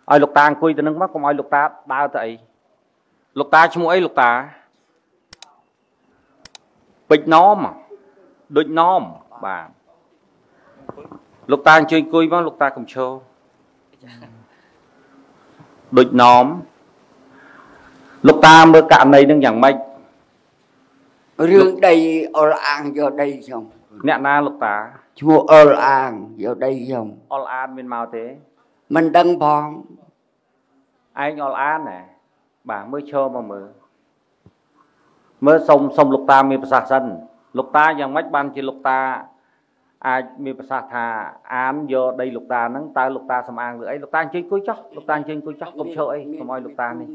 ai lục ta cùi từ nâng mắt không ai lục ta đau tại lục ta chung ấy lục ta bịch nóm đôi nóm bà lục ta chơi cùi mà lục ta cùng show đôi nóm lục ta mới cạn này đừng chẳng mấy riêng đây ol an vô đây xong nè na lục ta chùa ol an vô đây xong ol an bên màu thế mình đăng phong anh ol an nè bà mới cho mà mới xong lục ta mi sạc sân lục ta chẳng mấy ban chỉ lục ta ai mi sạc thà án vô đây lục ta nắng ta lục ta xâm an ấy lục ta chơi cúi chóc lục ta chơi cúi chóc không chơi ấy không ai lục ta này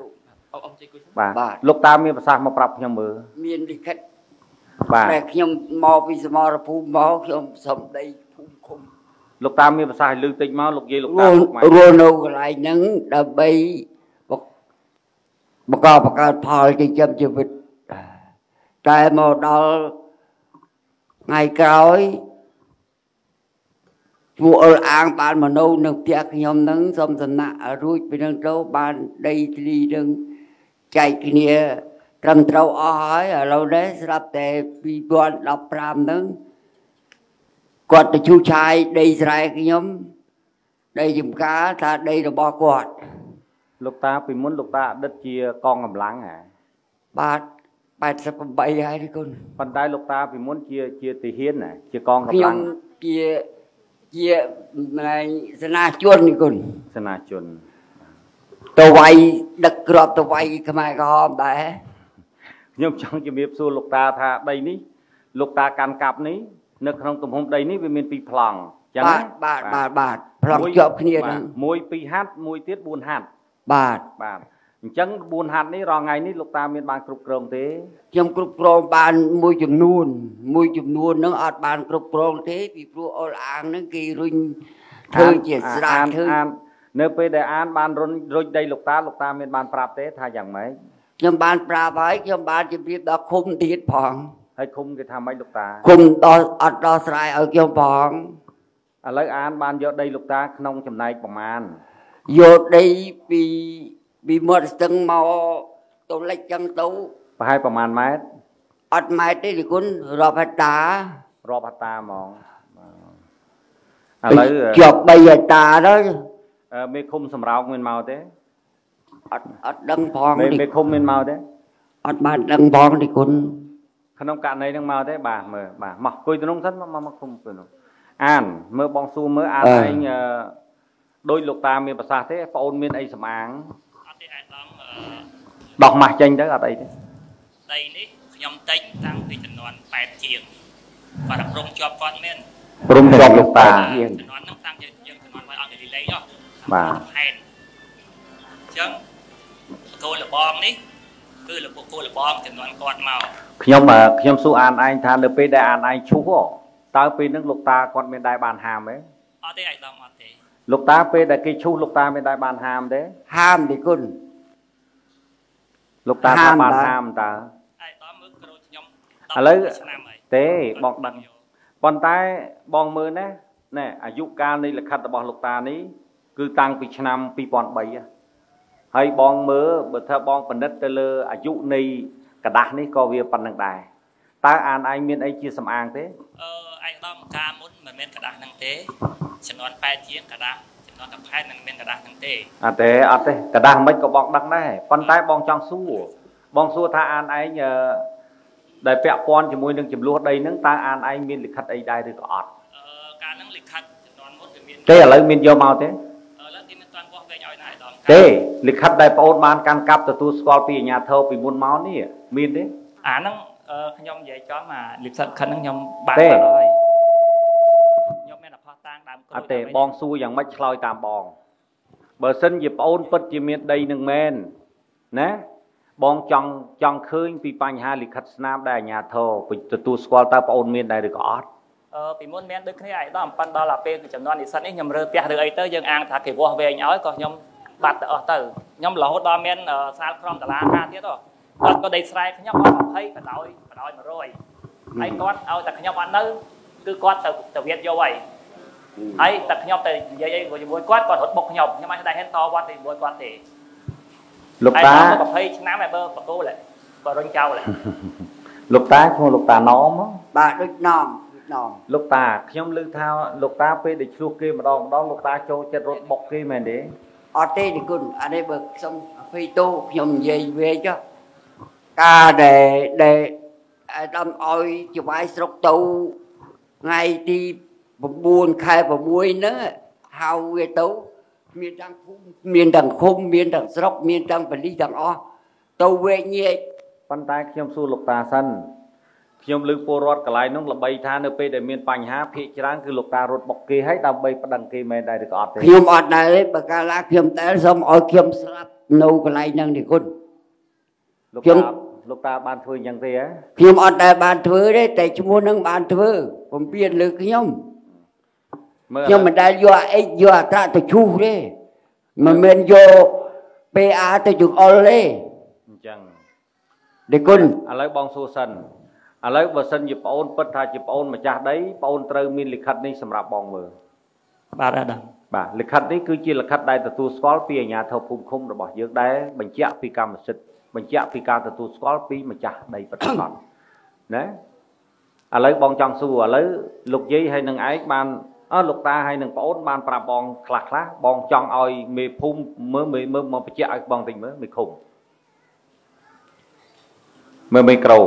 bà lục ta mi sạc mà prap nhau mưa miền đi khách bà để nhom mò vì mò là phù mò nhom sầm đây phù khum lục ta mi sạc lưu tinh máu lục gì lục ta Ronaldo lại nắng đập bay bọc cò phơi trên châm chưa vịt trai màu đỏ ngày cõi vua an ban mà nâu nâng tiệc nhom nắng xong dần nạ ruột bên nâng trâu ban đây đi nâng chạy kia trầm trâu hỏi ở lâu đấy sắp để bị bọn đọc ram nâng quạt từ chú trai đây ra cái nhóm đây dùm cá ta đây là bo quạt lục ta vì muốn lục ta đất chia con ngầm lắng à ba sắp bay ai đi con phần tay lục ta vì muốn chia tỷ hiến này chia con ngầm lắng chia này sana chuồn đi con sana chuồn tàu vay đặc cọp tàu vay cái mai có hôm đấy nhưng trong cái việc xua lục ta tha đây ní lục ta can cặp ní nước không tụm hôm đây ní vì mình bị phẳng bạt phẳng chọp kia đó mùi pi hát mùi tiết buồn hạt bạt chẳng buồn hạt ní rò ngày ní lục ta miền ban cục rồng thế trong cục rồng ban mùi chùm nuôn nó ọt ban cục rồng thế vì pro ol an nó kỳ rinh thư chỉ ra thư nếu bây giờ an ban rồi đây lục ta miền ban prap thế thay chẳng mấy nhưng ban prap ấy nhưng ban chỉ biết đó khung tiết phẳng hay khung cái tham mấy lục ta khung đó sai ở trong phẳng lấy an ban vô đây lục ta không chầm này bằng an vô đây vì một tầng màu tôi lấy chân tấu và hai bằng an mét ọt mét thì cũng rọp hạt ta mong chọc bây giờ ta đó mê khung sầm rau nguyên màu thế ọt đăng phong mê khung nguyên màu thế ọt bàn đăng phong thì cũng không cạn này đăng màu thế bà mặc cùi tôi nông thất mà không cười đâu an mơ bong su mơ an anh đôi lục ta miền bắc sa thế phone miền ấy sầm áng đọc mặt tranh đó ở đây thế đây đấy nhom tính tăng vì tình đoàn 8 chiếng và đập rung cho con men rung cho lục ta tình đoàn năng tăng cho dân tình đoàn phải ăn cái lấy đó bà chẳng cô là bom đấy cứ là cô là bom tình đoàn con màu nhom su an anh than được pe đại an anh chú tao pe nước lục ta con miền đại bàn hàm ấy ở đây ai làm ở đây lục ta pe đại cái chú lục ta miền đại bàn hàm đấy ham thì con lục ta bàn hàm ta lấy thế bọc đằng con tay bong mưa nè à dụ ca này là khát bọc lục ta ní cứ tăngពីឆ្នាំ2003ហើយបងមើលបើថាបងបណ្ឌិតទៅលើអាយុនៃกระดาษនេះក៏វាប៉ុណ្្នឹងដែរតើអានឯងមានអីជាសំអាងទេឯកឧត្តមការមុនមិនមែនកระดาษហ្នឹងទេចំនួន8ជាងกระดาษចំនួន15មិនមែនកระดาษហ្នឹងទេអត់ទេกระดาษមិនក៏បងដឹងដែរប៉ុន្តែបងចង់សួរថាអានឯងដែលពាក់ព័ន្ធជាមួយនឹងចំនួនដីហ្នឹងតើអានឯងមានលិខិតអីដែរឬក៏អត់ការហ្នឹងលិខិតចំនួនមុនវាមានទេឥឡូវមានយកមកទេទេលិខិតដែលបងអូនបានកាន់កាប់ទទួលស្គាល់ពីអាជ្ញាធរពីមុនមកនេះមានទេអាហ្នឹងខ្ញុំនិយាយចំលិខិតខិនហ្នឹងខ្ញុំបានហើយខ្ញុំមានអភ័សតាំងដើមគ្រូអត់ទេបងសួរយ៉ាងម៉េចឆ្លើយតាមបងបើសិនជាបងអូនពិតជាមានដីនឹងមែនណាបងចង់ឃើញពីបញ្ហាលិខិតស្នាមដែលអាជ្ញាធរទទួលស្គាល់តើបងអូនមានដែរឬក៏អត់ពីមុនមានដូចគ្នាឯដល់ប៉ុន្តែដល់ពេលចំនួននិស្សិតនេះខ្ញុំរើផ្ទះឬអីទៅយើងអាងថាគេវាស់វែងឲ្យក៏ខ្ញុំបាត់ទៅអស់ទៅខ្ញុំរហូតដល់មានសាលក្រមតារា5ទៀតគាត់ក៏ដេកស្រែកខ្ញុំអស់20បណ្ដោយ100ហើយគាត់ឲ្យតែខ្ញុំអត់នៅគឺគាត់ទៅវាយកហើយហើយតែខ្ញុំទៅនិយាយអីជាមួយគាត់គាត់រត់បុកខ្ញុំអាចដែរហ៊ានតវត្តជាមួយគាត់ទេលោកតា 20 ឆ្នាំហើយបើបកគោលគាត់រុញចោលលោកតាឈ្មោះលោកតាណមបាទដូចណមលោកតាខ្ញុំឮថាលោកតាពេលដែលឆ្លោះគេម្ដងលោកតាចូលចិត្តរត់បុកគេមែនទេអត់ទេគុណអានេះបើខ្ញុំ20តូខ្ញុំនិយាយវែងចុះការដែលអាដាមឲ្យច្បាយស្រុកទៅថ្ងៃទី9 ខែ 6 ហ្នឹងហៅវាទៅមានទាំងភូមិមានទាំងឃុំមានទាំងស្រុកមានទាំងបលិទាំងអស់ទៅវែងញែកប៉ុន្តែខ្ញុំសួរលោកតាសិនខ្ញុំឮពលរដ្ឋកន្លែងនោះល្បីថានៅពេលដែលមានបញ្ហាភាគច្រើនគឺលោកតារត់បុកគេឲ្យដើម្បីប្តឹងគេមែនដែរឬក៏អត់ទេខ្ញុំអត់ដែរទេបើកាលណាខ្ញុំតែសូមឲ្យខ្ញុំស្លាប់នៅកន្លែងហ្នឹងទេគុណលោកតាបានធ្វើយ៉ាងទេហ៎ខ្ញុំអត់ដែរបានធ្វើទេតែឈ្មោះហ្នឹងបានធ្វើពំពៀនលើខ្ញុំខ្ញុំមិនដែលយកអីយកអត្រទៅឈូសទេមិនមែនយក PA ទៅជង្អុលទេអញ្ចឹងទេគុណឥឡូវបងសួរសិនឥឡូវបើសិនជាប្អូនពិតថាជាប្អូនម្ចាស់ដីប្អូនត្រូវមានលិខិតនេះសម្រាប់បងមើលបាទអាដាមបាទលិខិតនេះគឺជាលិខិតដែលទទួលស្គាល់ពីអាជ្ញាធរភូមិឃុំរបស់យើងដែលបញ្ជាក់ពីកម្មសិទ្ធិបញ្ជាក់ពីការទទួលស្គាល់ពីម្ចាស់ដីពិតប្រាកដណាឥឡូវបងចង់សួរឥឡូវលោកយាយហើយនឹងឯងបានលោកតាហើយនឹងប្អូនបានប្រាប់បងខ្លះបងចង់ឲ្យមេភូមិមើលមកបញ្ជាក់ឲ្យបងតិចមើលមេឃុំមើលមីក្រូ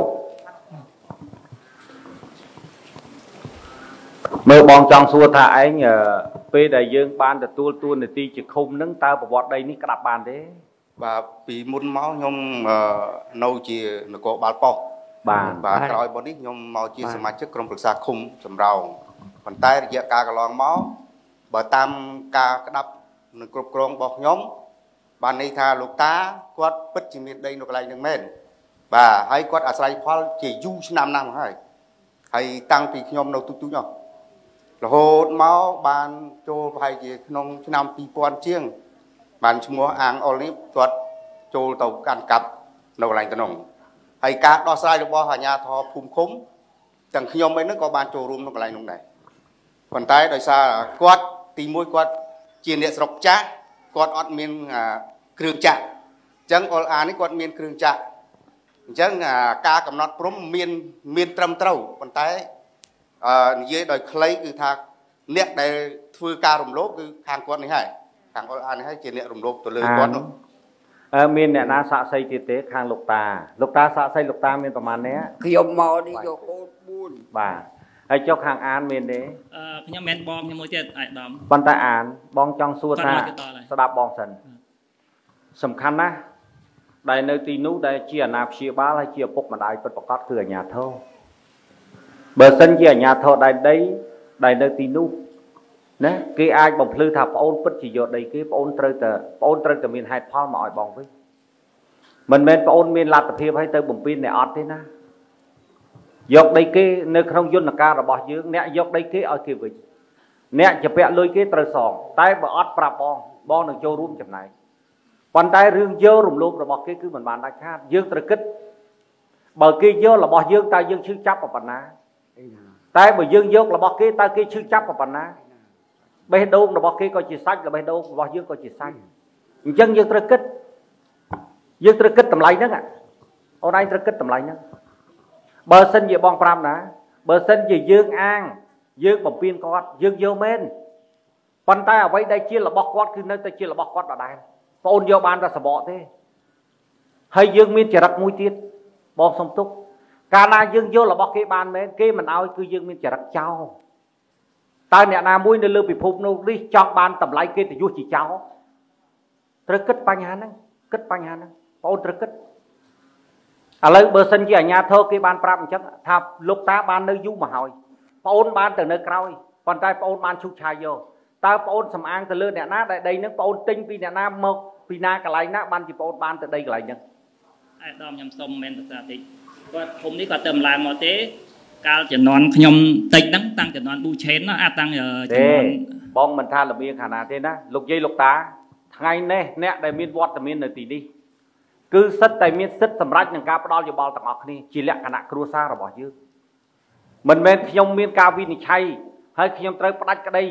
មើលបងចង់សួរថាឯងពេលដែលយើងបានទទួលតួនាទីជាឃុំនឹងតើប្រវត្តិដីនេះក្តាប់បានទេបាទពីមុនមកខ្ញុំនៅជានគរបាលប៉ុស្តិ៍បាទក្រោយមកនេះខ្ញុំមកជាសមាជិកក្រុមប្រឹក្សាឃុំសំរោងប៉ុន្តែរយៈកាលកន្លងមកបើតាមការក្តាប់នឹងគ្រប់គ្រងរបស់ខ្ញុំបានន័យថាលោកតាគាត់ពិតជាមានដីនៅកន្លែងហ្នឹងមែនបាទហើយគាត់អាស្រ័យផលជាយូរឆ្នាំណាស់មកហើយតាំងពីខ្ញុំនៅទូចៗរហូតមកបានចូលប្រហែលជាក្នុងឆ្នាំ 2000 ជាងបានឈ្មោះអាងអុលនេះគាត់ចូលទៅកាន់កាប់នៅកន្លែងតំណងហើយការដោះស្រាយរបស់អាជ្ញាធរភូមិឃុំទាំងខ្ញុំឯនោះក៏បានចូលរួមនៅកន្លែងនោះដែរប៉ុន្តែដោយសារគាត់ទី1គាត់ជាអ្នកស្រុកចាស់គាត់អត់មានគ្រឿងចាក់អញ្ចឹងអុលអានេះគាត់មានគ្រឿងចាក់អញ្ចឹងការកំណត់ព្រំមានត្រឹមត្រូវប៉ុន្តែនិយាយដោយខ្លីគឺថាអ្នកដែលធ្វើការរំលោភគឺខាងគាត់នេះហើយខាងអុលអានេះហើយជាអ្នករំលោភទៅលើគាត់នោះមានអ្នកណាសាក់សីទៀតទេខាងលោកតាសាក់សីលោកតាមានប្រមាណនេះខ្ញុំមកនេះយកកូន 4 បាទហើយចុះខាងអានមានទេខ្ញុំមិនបងខ្ញុំមួយទៀតអាយដាមប៉ុន្តែអានបងចង់សួរថាស្ដាប់បងសិនសំខាន់ណាស់ដែលនៅទីនោះដែលជាអាណាព្យាបាលហើយជាឪពុកម្ដាយពិតប្រាកដគឺអាជ្ញាធរបើសិនជាអាជ្ញាធរដែលនៅទីនោះណាគេអាចបំភ្លឺថាប្អូនពិតជាយកដីគេប្អូនត្រូវតែមានហេតុផលមកឲ្យបងវិញមិនមែនប្អូនមានលទ្ធភាពឲ្យទៅបំពេញអ្នកអត់ទេណាយកដីគេនៅក្នុងយន្តការរបស់យើងអ្នកយកដីគេឲ្យគេវិញអ្នកជាពាក់លុយគេត្រូវសងតែបើអត់ប្រាប់បងនឹងចូលរួមចំណែកប៉ុន្តែរឿងយករំលោភរបស់គេគឺមិនបានដាច់ខាតយើងត្រូវគិតបើគេយករបស់យើងតើយើងឈឺចាប់ប៉ុណ្ណាតែបើយើងយករបស់គេតើគេឈឺចាប់ប៉ុណ្ណាបេះដូងរបស់គេក៏ជាសាច់បេះដូងរបស់យើងក៏ជាសាច់អញ្ចឹងយើងត្រូវគិតតម្លៃហ្នឹងអូនឯងត្រូវគិតតម្លៃហ្នឹងបើសិនជាបងប្រាប់ណាបើសិនជាយើងអាងយើងបំពេញគាត់យើងយកមែនប៉ុន្តែអ្វីដែលជារបស់គាត់គឺនៅតែជារបស់គាត់ដដែលបងអូនយកបានតែសបកទេហើយយើងមានចរិតមួយទៀតបងសុំទុកកាលណាយើងយករបស់គេបានមែនគេមិនឲ្យគឺយើងមានចរិតចោលតើអ្នកណាមួយនៅលើពិភពនោះនេះចង់បានតម្លៃគេទៅយុះជាចោលត្រូវគិតបញ្ហាហ្នឹងបងអូនត្រូវគិតឥឡូវបើសិនជាអាជ្ញាធរគេបានប្រាប់អញ្ចឹងថាលោកតាបាននៅយូរមកហើយបងអូនបានទៅនៅក្រោយប៉ុន្តែបងអូនបានឈូសឆាយយកតើបងអូនសំអាងទៅលើអ្នកណាដែលដីហ្នឹងបងអូនទិញពីអ្នកណាមកពីណាកន្លែងណាបានជាបងអូនបានទៅដីកន្លែងហ្នឹងអាយដាមខ្ញុំសុំមែនតើតិចគាត់ឃុំនេះគាត់ទៅម្ល៉េះមកទេកាលចំនួនខ្ញុំតិចហ្នឹងតាំងចំនួនប៊ូឆេនណាតាំងចំនួនបងមិនថាលំអៀងខាងណាទេណាលោកយាយលោកតាថ្ងៃនេះអ្នកដែលមានវត្តមាននៅទីនេះគឺសិតតែមានសិទ្ធិសម្រាប់នឹងការផ្ដល់យោបល់ទាំងអស់គ្នាជាលក្ខណៈគ្រួសាររបស់យើងមិនមែនខ្ញុំមានការវិនិច្ឆ័យហើយខ្ញុំត្រូវផ្ដាច់ក្តី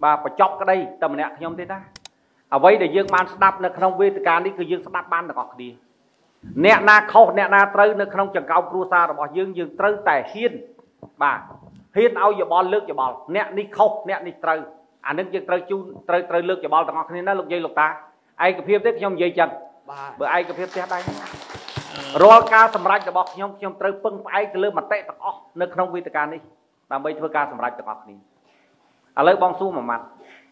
bà chọc cái đây tầm nè nhóm thế ta ở vậy để dương ban đáp nó không về cả đi cứ dương đáp ban là có đi nè na khâu nè na trâu nó không chẳng cao cua xa rồi bỏ dương dương trâu tài hiên bà hiên ao giờ bò lướt giờ bò nè đi khâu nè đi trâu anhนึกdương trâu chu trâu lướt giờ bò tao ngọc nên nó lục dây lục ta ai cái phim tiếp nhóm dây chân bữa ai cái phim tiếp đây rồi ca sầm rạch giờ bò nhóm trâu pưng ai cái lướt mặt tệ tao ó nó không về cả đi làm bây thưa ca sầm rạch tao ngọc đi à lấy bong su mà mặt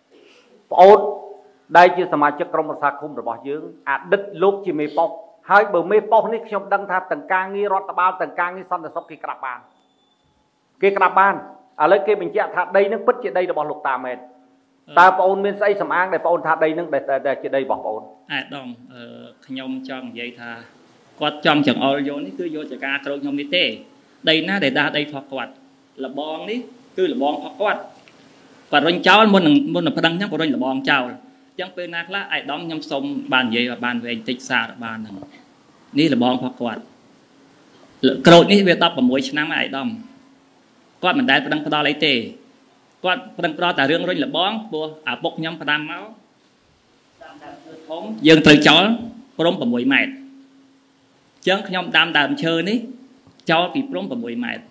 ôn đây chưaสมาชิกក្រុមប្រឹក្សាឃុំរបស់យើងអតីតលោកជាមេប៉ុស្តិ៍ហើយបើមេប៉ុស្តិ៍នេះខ្ញុំដឹងថាទាំងការងាររដ្ឋបាលទាំងការងារសន្តិសុខគេក្រាបបានឥឡូវគេបញ្ជាក់ថាដីនឹងពិតជាដីរបស់លោកតាមែនតើបងអូនមានស្អីសម្អាងដែលបងអូនថាដីនឹងដែលជាដីរបស់បងអូនអាយដងខ្ញុំចង់និយាយថាគាត់ចង់ចង្អុលយកនេះគឺយកចការក្រោកខ្ញុំនេះទេដីណាដែលដាស់ដីផុសគាត់លបងនេះគឺលបងផុសគាត់រុញចោលមុននឹងប្តឹងខ្ញុំក៏រុញលបងចោលចឹងពេលណាខ្លះអាយដមខ្ញុំសុំបាននិយាយឲ្យបានវែងតិចសារបានហ្នឹងនេះលបងផុសគាត់ក្រូចនេះវា16ឆ្នាំអាយដមគាត់មិនដែលប្តឹងផ្ដាល់អីទេគាត់ប្តឹងផ្ដាល់តែរឿងរុញលបងព្រោះអាពុកខ្ញុំផ្ដាំមកតាមដើមឈើធំយើងត្រូវចោលព្រំ6ម៉ែត្រចឹងខ្ញុំដាំដើមឈើនេះចោលពីព្រំ6ម៉ែត្រ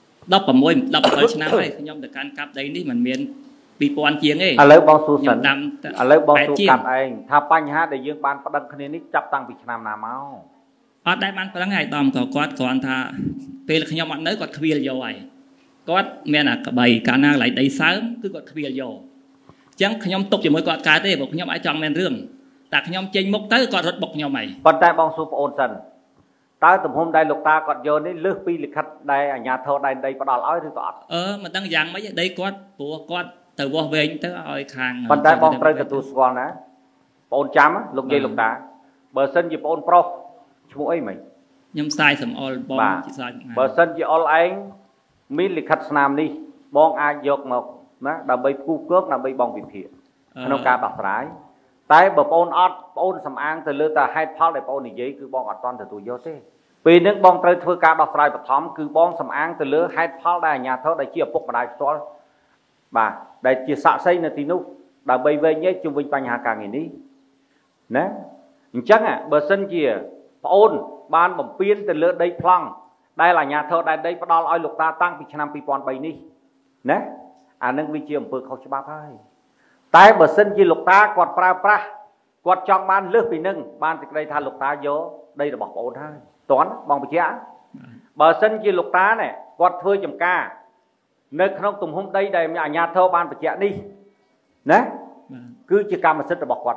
17ឆ្នាំហើយខ្ញុំទៅកាន់កាប់ដីនេះមិនមាន2000ជាងទេឥឡូវបងសួរសិនឥឡូវបងសួរកាប់ឯងថាបញ្ហាដែលយើងបានប្តឹងគ្នានេះចាប់តាំងពីឆ្នាំណាមកអត់ដែលបានប្តឹងឯដំក៏គាត់គ្រាន់ថាពេលខ្ញុំអត់នៅគាត់ខ្វៀលយកហើយគាត់មានអាក្បីកាលណាកន្លែងដីសើមគឺគាត់ខ្វៀលយកអញ្ចឹងខ្ញុំទុកជាមួយគាត់កើតទេព្រោះខ្ញុំអាចចង់មានរឿងតែខ្ញុំចេញមុខទៅគាត់រត់បុកខ្ញុំហើយប៉ុន្តែបងសួរប្អូនសិនតើទំហំដែលលោកតាគាត់យកនេះលើសពីលិខិតដែលអាជ្ញាធរដែនដីផ្ដល់ឲ្យឬក៏អត់មិនដឹងយ៉ាងម៉េចដីគាត់ព្រោះគាត់ទៅវាស់វែងទៅឲ្យខាងប៉ុន្តែបងត្រូវទទួលស្គាល់ណាបងអូនចាំលោកយាយលោកតាបើសិនជាបងអូនប្រុសឈ្មោះអីមិញខ្ញុំសាយសំអល់បងជាសាយបើសិនជាអល់ឯងមានលិខិតស្នាមនេះបងអាចយកមកណាដើម្បីផ្គូផ្គងដើម្បីបងវិភាគក្នុងការដោះស្រាយតែបើបងអូនអត់បងអូនសំអាងទៅលើតែហេតុផលដែលបងអូននិយាយគឺបងអត់តន់ទទួលយកទេពេលនេះបងត្រូវធ្វើការដោះស្រាយបឋមគឺបងសំអាងទៅលើហេតុផលដែលអាជ្ញាធរដែលជាឪពុកម្ដាយផ្ទាល់បាទដែលជាសាក្សីនៅទីនោះដើម្បីវែងញែកជុំវិញបញ្ហាការងារនេះណាអញ្ចឹងបើសិនជាប្អូនបានបំពេញទៅលើដីប្លង់ដែលអាជ្ញាធរដែនដីផ្ដល់ឲ្យលោកតាតាំងពីឆ្នាំ2003នេះណាអានឹងវាជាអំពើខុសច្បាប់ហើយតែបើសិនជាលោកតាគាត់ប្រើប្រាស់គាត់ចង់បានលើសពីនឹងបានសេចក្តីថាលោកតាយកដីរបស់ប្អូនហើយតន់បងបញ្ជាក់បើសិនជាលោកតានេះគាត់ធ្វើចំការនៅក្នុងទំហំដីដែលអាជ្ញាធរបានបញ្ជាក់នេះណាគឺជាកម្មសិទ្ធិរបស់គាត់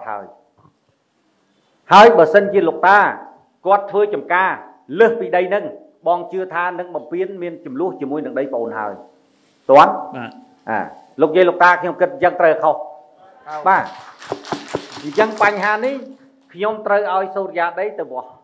ហើយបើសិនជាលោកតាគាត់ធ្វើចំការលើសពីដីនឹងបងជឿថានឹងបំពេញមានចំនួនជាមួយនឹងដីប្អូនហើយតន់លោកយាយលោកតាខ្ញុំគិតអញ្ចឹងត្រូវខុសបាទអញ្ចឹងបញ្ហានេះខ្ញុំត្រូវឲ្យសូរិយាដីទៅវាស់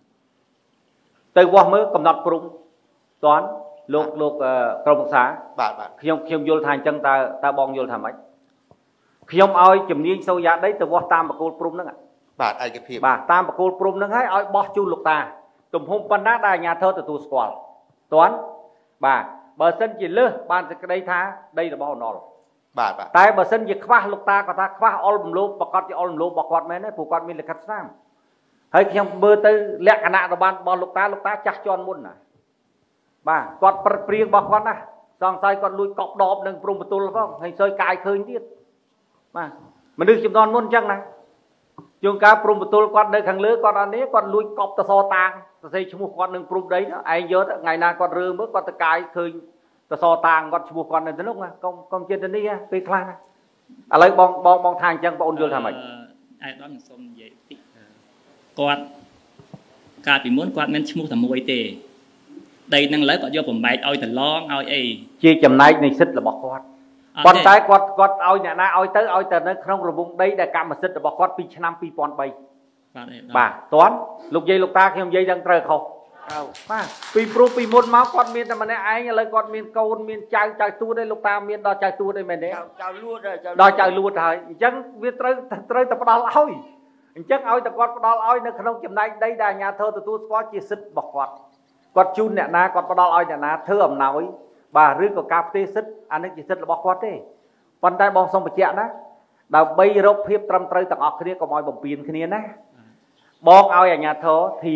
មើលកំណត់ព្រំតន់លោកក្រុមប្រឹក្សាបាទខ្ញុំយល់ថាអញ្ចឹងតើបងយល់ថាម៉េចខ្ញុំឲ្យជំនាញសូរិយាដីទៅវាស់តាមបកគោលព្រំហ្នឹងបាទឯកភាពបាទតាមបកគោលព្រំហ្នឹងឲ្យបោះជូនលោកតាទំហំប៉ុណ្ណាដែលអាជ្ញាធរទទួលស្គាល់តន់បាទបើសិនជាលើសបានសេចក្តីថាដីរបស់អណុលបាទតែបើសិនជាខ្វះលោកតាគាត់ថាខ្វះអុលបំលោប្រកាសជាអុលបំលោរបស់គាត់មែនទេព្រោះគាត់មានលិខិតស្នាមហើយខ្ញុំមើលទៅលក្ខណៈរបស់លោកតាចាស់ជាន់មុនណាបាទគាត់ប្រឹកព្រៀងរបស់គាត់ណាសង្ស័យគាត់លួចកប់ដបនឹងព្រំបតុលផងហើយសើយកាយឃើញទៀតបាទមនុស្សចំនួនមុនអញ្ចឹងណាជួនកាលព្រំបតុលគាត់នៅខាងលើគាត់អត់នេះគាត់លួចកប់តសតាងសរសេរឈ្មោះគាត់នឹងព្រំដីឯងយកថ្ងៃណាគាត់រើមើលគាត់ទៅកាយឃើញតសតាងគាត់ឈ្មោះគាត់នៅទៅនោះណាកុំចិត្តនេះពេលខ្លះណាឥឡូវបងថាអញ្ចឹងបងអូនយល់ថាម៉េចអាយដល់ខ្ញុំសូមនិយាយតិចគាត់កាលពីមុនគាត់មានឈ្មោះតែមួយទេដីនឹងឡើយគាត់យកបំបែកឲ្យតឡងឲ្យអីជាចំណែកនៃសិទ្ធិរបស់គាត់ប៉ុន្តែគាត់ឲ្យអ្នកណាឲ្យទៅនៅក្នុងរង្វង់ដីដែលកម្មសិទ្ធិរបស់គាត់ពីឆ្នាំ2003បាទតន់លោកយាយលោកតាខ្ញុំនិយាយដឹងត្រូវខុសបាទពីព្រោះពីមុនមកគាត់មានតែម្នាក់ឯងឥឡូវគាត់មានកូនមានចៅទួតឯលោកតាមានដល់ចៅទួតឯមែនទេចៅលួតដល់ចៅលួតហើយអញ្ចឹងវាត្រូវតែផ្ដល់ឲ្យអញ្ចឹងឲ្យតែគាត់ផ្ដល់ឲ្យនៅក្នុងចំណែកដីដែលអាជ្ញាធរទទួលស្គាល់ជាសិទ្ធិរបស់គាត់ជូនអ្នកណាគាត់ផ្ដល់ឲ្យអ្នកណាធ្វើអំណោយបាទឬក៏ការផ្ទេរសិទ្ធិអានេះជាសិទ្ធិរបស់គាត់ទេប៉ុន្តែបងសូមបញ្ជាក់ណាដើម្បីរកភាពត្រឹមត្រូវទាំងអស់គ្នាកុំឲ្យបំពេញគ្នាណាបងឲ្យអាជ្ញាធរធា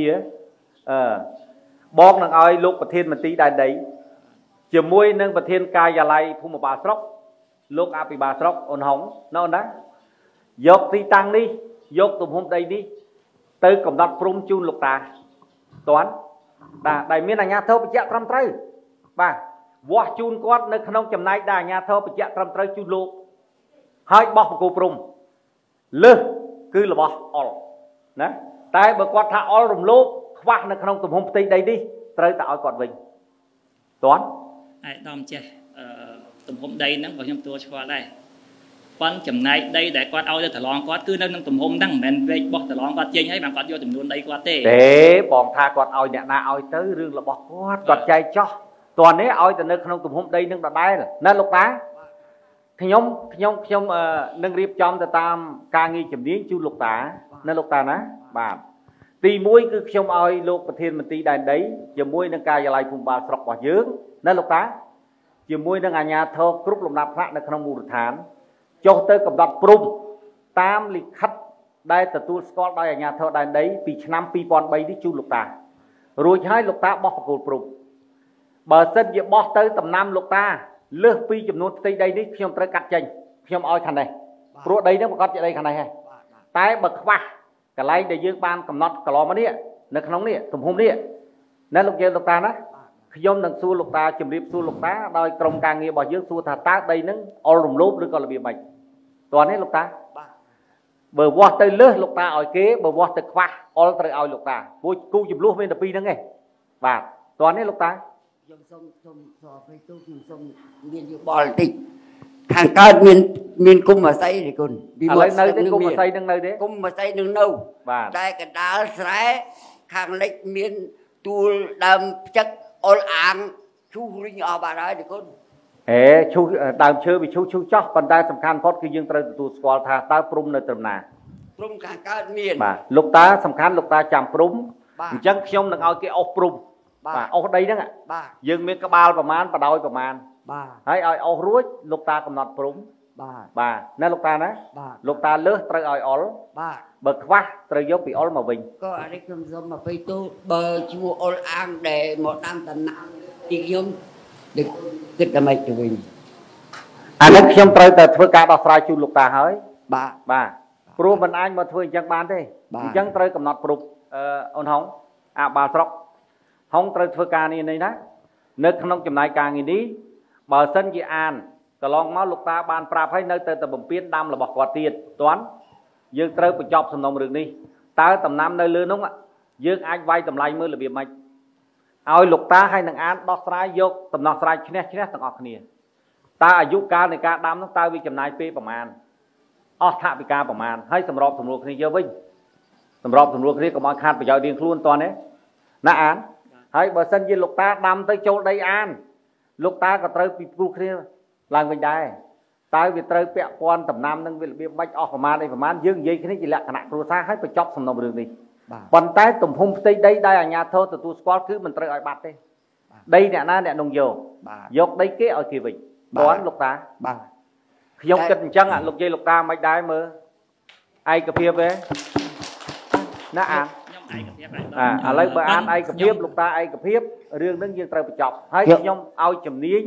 បងនឹងឲ្យលោកប្រធានមន្ត្រីដែនដីជាមួយនឹងប្រធានការិយាល័យភូមិបាលស្រុកលោកអភិបាលស្រុកអូនហុងណូណាយកទីតាំងនេះយកទំហំដីនេះទៅកំណត់ព្រំជូនលោកតាតាន់ដែលមានអាជ្ញាធរបញ្ជាក់ត្រឹមត្រូវបាទវាស់ជូនគាត់នៅក្នុងចំណែកដែលអាជ្ញាធរបញ្ជាក់ត្រឹមត្រូវជូនលោកហើយបោះបង្គោលព្រំលើសគឺរបស់អល់ណាតែបើគាត់ថាអល់រំលោភខ្វះនៅក្នុងទំហំផ្ទៃដីនេះត្រូវតែឲ្យគាត់វិញតាន់អាយដំចេះទំហំដីហ្នឹងក៏ខ្ញុំទទួលស្គាល់ដែរប៉ុន្តែចំណែកដីដែលគាត់ឲ្យទៅត្រឡងគាត់គឺនៅក្នុងទំហំហ្នឹងមិនមែនវែកបោះត្រឡងគាត់ចេញហើយបានគាត់យកចំនួនដីគាត់ទេបងថាគាត់ឲ្យអ្នកណាឲ្យទៅរឿងរបស់គាត់ចែកចោះតើនេះឲ្យទៅនៅក្នុងទំហំដីនឹងដដែលណាលោកតាខ្ញុំនឹងរៀបចំទៅតាមការងារជំនាញជូនលោកតាណាលោកតាណាបាទទី1គឺខ្ញុំឲ្យលោកប្រធានមន្ត្រីដែនដីជាមួយនឹងការិយាល័យភូមិបាលស្រុករបស់យើងណាលោកតាជាមួយនឹងអាជ្ញាធរគ្រប់លំដាប់ថ្នាក់នៅក្នុងមូលដ្ឋានចុះទៅកំណត់ព្រំតាមលិខិតដែលទទួលស្គាល់ដោយអាជ្ញាធរដែនដីពីឆ្នាំ2003នេះជូនលោកតារួចហើយលោកតាបោះបង្គោលព្រំបើសិនជាបោះទៅដំណាំលោកតាលើសពីចំនួនផ្ទៃដីនេះខ្ញុំត្រូវកាត់ចេញខ្ញុំឲ្យខាងនេះព្រោះដីហ្នឹងប្រកាសជាដីខាងនេះហើយតែបើខ្វះកន្លែងដែលយើងបានកំណត់កន្លងមកនេះនៅក្នុងនេះទំហំនេះណាលោកយាយលោកតាណាខ្ញុំនឹងសួរលោកតាជំរាបសួរលោកតាដោយក្រុមការងាររបស់យើងសួរថាតើដីហ្នឹងអល់រំលោភឬក៏របៀបម៉េចតើនេះលោកតាបើវាស់ទៅលើសលោកតាឲ្យគេបើវាស់ទៅខ្វះអល់ត្រូវឲ្យលោកតាព្រោះគូចំនួនមានតែពីរហ្នឹងឯងបាទតើនេះលោកតាខ្ញុំសូមសរព្រៃទូខ្ញុំសូមមានយោបល់តិចខាងកើតមានគុំអាស័យទេគុណពីមកនៅទេគុំអាស័យនឹងនៅទេគុំអាស័យនឹងនៅតែកណ្ដាលស្រែខាងលិចមានទួលដើមផ្ចឹកអល់អាងឈូសរីងអស់បាត់ហើយទេគុណឈូសដើមឈើវាឈូសចោះប៉ុន្តែសំខាន់ផុតគឺយើងត្រូវទទួលស្គាល់ថាតើព្រំនៅត្រឹមណាព្រំខាងកើតមានបាទលោកតាសំខាន់លោកតាចាំព្រំអញ្ចឹងខ្ញុំនឹងឲ្យគេអស់ព្រំបាទអស់ដីហ្នឹងយើងមានក្បាលប្រមាណបដោយប្រមាណបាទហើយឲ្យអស់រួចលោកតាកំណត់ព្រំបាទណាលោកតាណាលោកតាលើសត្រូវឲ្យអល់បាទបើខ្វះត្រូវយកពីអល់មកវិញក៏អានេះខ្ញុំសូមមកពេលទូបើឈ្មោះអល់អាងដែលមកដាំតំណាំទីខ្ញុំគិតតែមិនទៅវិញអានេះខ្ញុំត្រូវតែធ្វើការដោះស្រាយជូនលោកតាហើយបាទព្រោះមិនអាចមកធ្វើអញ្ចឹងបានទេអញ្ចឹងត្រូវកំណត់ព្រំអូនហុងអាបាលស្រុកហុងត្រូវធ្វើការនេះណានៅក្នុងចំណាយការងារនេះបើសិនជាអានកន្លងមកលោកតាបានប្រាប់ឲ្យនៅទៅតែបំពេញដាំរបស់គាត់ទៀតតាន់យើងត្រូវបញ្ចប់សំណុំរឿងនេះតើដំណាំនៅលើនោះយើងអាចវាយតម្លៃមើលរបៀបម៉េចឲ្យលោកតាឲ្យនឹងអានដោះស្រាយយកដំណោះស្រាយឈ្នះទាំងអស់គ្នាតើអាយុកាលនៃការដាំនោះតើវាចំណាយពេលប្រមាណអស់ថវិកាប្រមាណហើយសម្របសម្រួលគ្នាយកវិញសម្របសម្រួលគ្នាកុំឲ្យខាតប្រយោជន៍រៀងខ្លួនតើណាអានហើយបើសិនជាលោកតាដាំទៅចូលដីអានលោកតាក៏ត្រូវពីព្រោះគ្នាឡើងវិញដែរតើវាត្រូវពាក់ព័ន្ធដំណាំនឹងវារបៀបម៉េចអស់ប្រមាណយើងនិយាយគ្នាជាលក្ខណៈគ្រួសារហើយបញ្ចប់សំណុំរឿងនេះប៉ុន្តែទំហំផ្ទៃដីដែលអាជ្ញាធរទទួលស្គាល់គឺមិនត្រូវឲ្យបាត់ទេដីអ្នកណាអ្នកនោះយកដីគេឲ្យគេវិញបានលោកតាបាទខ្ញុំគិតអញ្ចឹងលោកយាយលោកតាមិនដែរមើលឯកភាពទេណាអានឥឡូវបើអានឯកភាពលោកតាឯកភាពរឿងហ្នឹងយើងត្រូវបញ្ចប់ហើយខ្ញុំឲ្យជំនាញ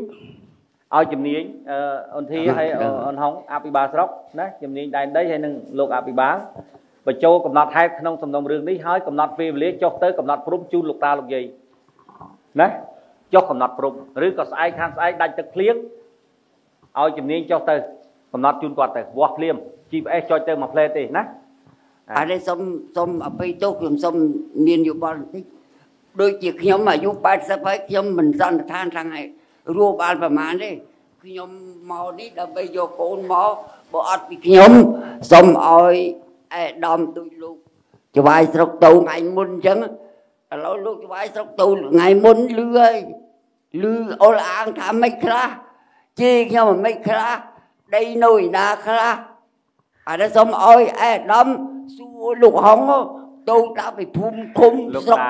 អូនធាហើយអូនហុងអភិបាលស្រុកណាជំនាញដែនដីហើយនឹងលោកអភិបាលបញ្ចូលកំណត់ហេតុក្នុងសំណុំរឿងនេះហើយកំណត់ពេលវេលាចុះទៅកំណត់ព្រំជូនលោកតាលោកយាយណាចុះកំណត់ព្រំឬក៏ស្អែកខាងស្អែកដាច់ទឹកភ្លៀងឲ្យជំនាញចុះទៅកំណត់ជូនគាត់ទៅវាស់ភ្លាម GPS ចុចទៅមួយផ្លែទេណាអានេះសូមអភ័យទោសខ្ញុំសូមមានយោបល់បន្តិចដូចជាខ្ញុំអាយុ80ហើយខ្ញុំមិនសន្និដ្ឋានថាថ្ងៃរស់បានប្រហែលទេខ្ញុំមកនេះដើម្បីយកកូនមកបើអត់ពីខ្ញុំសូមឲ្យឯដំដូចលោកច្បាយស្រុកទៅថ្ងៃមុនអញ្ចឹងឥឡូវលោកច្បាយស្រុកទៅថ្ងៃមុនលឺហើយលឺអល់អាងថាមិនខ្លះជេរខ្ញុំមិនខ្លះដីនៅឯណាខ្លះអានេះសូមឲ្យឯដំសួរលោកហុងទៅតាមពីភូមិឃុំលោកតា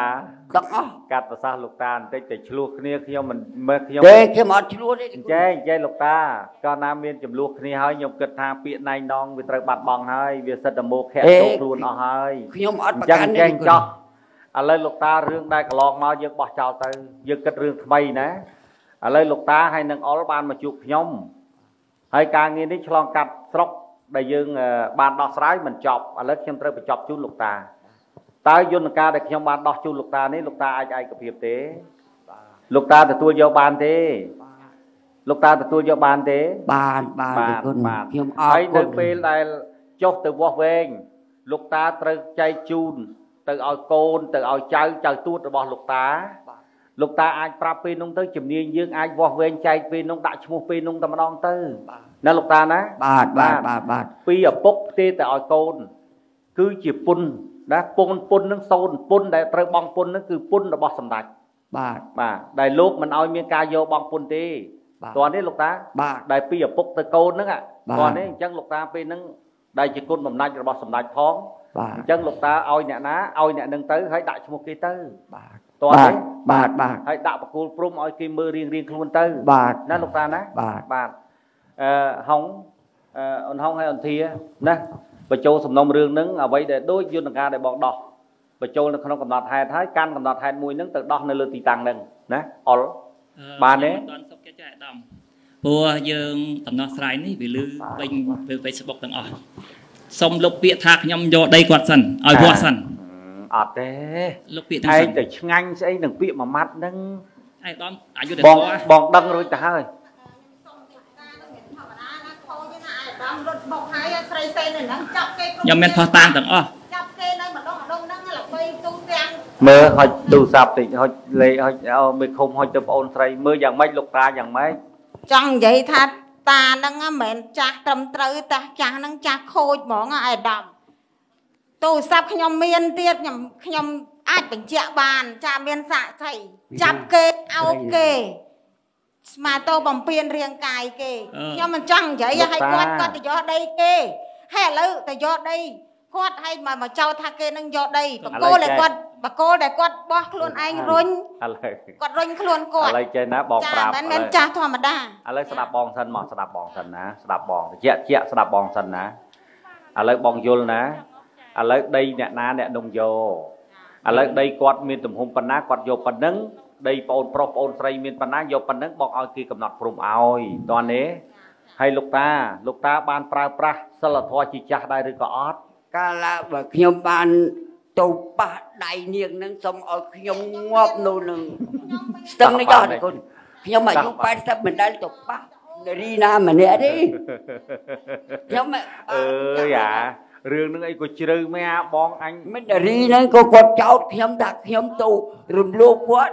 កាត់ប្រសាសន៍លោកតាបន្តិចតែឆ្លោះគ្នាខ្ញុំមិនខ្ញុំទេខ្ញុំអត់ឆ្លោះទេចេះលោកតាកាលណាមានចំនួនគ្នាហើយខ្ញុំគិតថាពាក្យណៃណងវាត្រូវបាត់បង់ហើយវាសិតតែមកខែចូលខ្លួនអស់ហើយខ្ញុំអត់ប្រកាន់ទេចោះឥឡូវលោកតារឿងដែលកន្លងមកយើងបោះចោលទៅយើងគិតរឿងថ្មីណាឥឡូវលោកតាហើយនឹងអុលបានមកជួបខ្ញុំហើយការងារនេះឆ្លងកាត់ស្រុកដែលយើងបានដោះស្រាយមិនចប់ឥឡូវខ្ញុំត្រូវបញ្ចប់ជូនលោកតាតើយន្តការដែលខ្ញុំបានដោះជូនលោកតានេះលោកតាអាចឯកភាពទេលោកតាទទួលយកបានទេលោកតាទទួលយកបានទេបានខ្ញុំអរហើយនៅពេលដែលចុះទៅវាស់វែងលោកតាត្រូវចែកជូនទៅឲ្យកូនទៅឲ្យចៅទួតរបស់លោកតាអាចប្រាប់ពេលនោះទៅជំនាញយើងអាចវាស់វែងចែកពេលនោះដាក់ឈ្មោះពេលនោះតែម្ដងទៅណាលោកតាណាបាទពីឪពុកផ្ទេរទៅឲ្យកូនគឺជាពុនណាពុននឹងសូនពុនដែលត្រូវបងពុននឹងគឺពុនរបស់សម្ដេចបាទដែលលោកមិនឲ្យមានការយកបងពុនទេតោះនេះលោកតាដែលពីឪពុកទៅកូនហ្នឹងតោះនេះអញ្ចឹងលោកតាពេលហ្នឹងដែលជាគុណបំណាច់របស់សម្ដេចផងអញ្ចឹងលោកតាឲ្យអ្នកណាឲ្យអ្នកនឹងទៅហើយដាក់ឈ្មោះគេទៅតោះនេះបាទហើយដាក់បកគោលព្រំឲ្យគេមើលរៀងខ្លួនទៅណាលោកតាណាបាទហុងអូនហុងហើយអូនធាណាបញ្ចូលសំណុំរឿងហ្នឹងអ្វីដែលដូចយន្តការដែលបងដោះបញ្ចូលនៅក្នុងកំណត់ហេតុហើយកាន់កំណត់ហេតុមួយហ្នឹងទៅដោះនៅលើទីតាំងហ្នឹងណាអុលបានទេអត់សុខចិត្តចែកអាដាមព្រោះយើងដំណោះស្រាយនេះវាលឺវិញលើ Facebook ទាំងអស់សុំលុបពាក្យថាខ្ញុំយកដីគាត់សិនឲ្យវាស់សិនអត់ទេលុបពាក្យទាំងសិនឯងទៅឆ្ងាញ់ស្អីនឹងពាក្យមួយម៉ាត់ហ្នឹងឯកឧត្តមអាយុតែបងដឹងរួចទៅហើយខ្ញុំមានផុសតាងទាំងអស់ចាប់គេនៅម្ដងហ្នឹងល្បីទូទាំងមើលហុចទូរស័ព្ទតិចហុចលេហុចមេឃុំហុចទៅបងអូនស្រីមើលយ៉ាងម៉េចលោកតាយ៉ាងម៉េចចង់និយាយថាតាហ្នឹងមិនមែនចាស់ត្រឹមត្រូវតាចាស់ហ្នឹងចាស់ខូចហ្មងអាដាមទូរស័ព្ទខ្ញុំមានទៀតខ្ញុំអាចបញ្ជាក់បានចាមានសាក់សីចាប់គេអោបគេស្មាតោបំពេញរាងកាយគេខ្ញុំមិនចង់និយាយឲ្យគាត់ទៅយកដីគេហើយឥឡូវទៅយកដីគាត់ឲ្យមកចោទថាគេនឹងយកដីបកគោលដែលគាត់បោះខ្លួនឯងរុញគាត់រុញខ្លួនគាត់ឥឡូវចេះណាបងប្រាប់មិនមែនចាស់ធម្មតាឥឡូវស្ដាប់បងសិនមកស្ដាប់បងសិនណាស្ដាប់បងជាក់ស្ដាប់បងសិនណាឥឡូវបងយល់ណាឥឡូវដីអ្នកណាអ្នកនំយកឥឡូវដីគាត់មានទំហំប៉ុណ្ណាគាត់យកប៉ុណ្ណឹងដីបងអូនប្រុសបងអូនស្រីមានប៉ុណ្ណាយកប៉ុណ្ណឹងបងឲ្យគេកំណត់ព្រំឲ្យតើនេះហើយលោកតាបានប្រើប្រាស់សិលធម៌ជាចាស់ដែរឬក៏អត់កាលបើខ្ញុំបានទៅប៉ះដៃនាងហ្នឹងសូមឲ្យខ្ញុំងាប់នៅនឹងស្ទឹងនេះចោះគុណខ្ញុំអាយុ80មិនដែលទៅប៉ះនារីណាម្នាក់ទេខ្ញុំរឿងហ្នឹងអីក៏ជ្រៅមែនបងអញមិននារីហ្នឹងក៏គាត់ចោទខ្ញុំថាខ្ញុំទៅរំលោភគាត់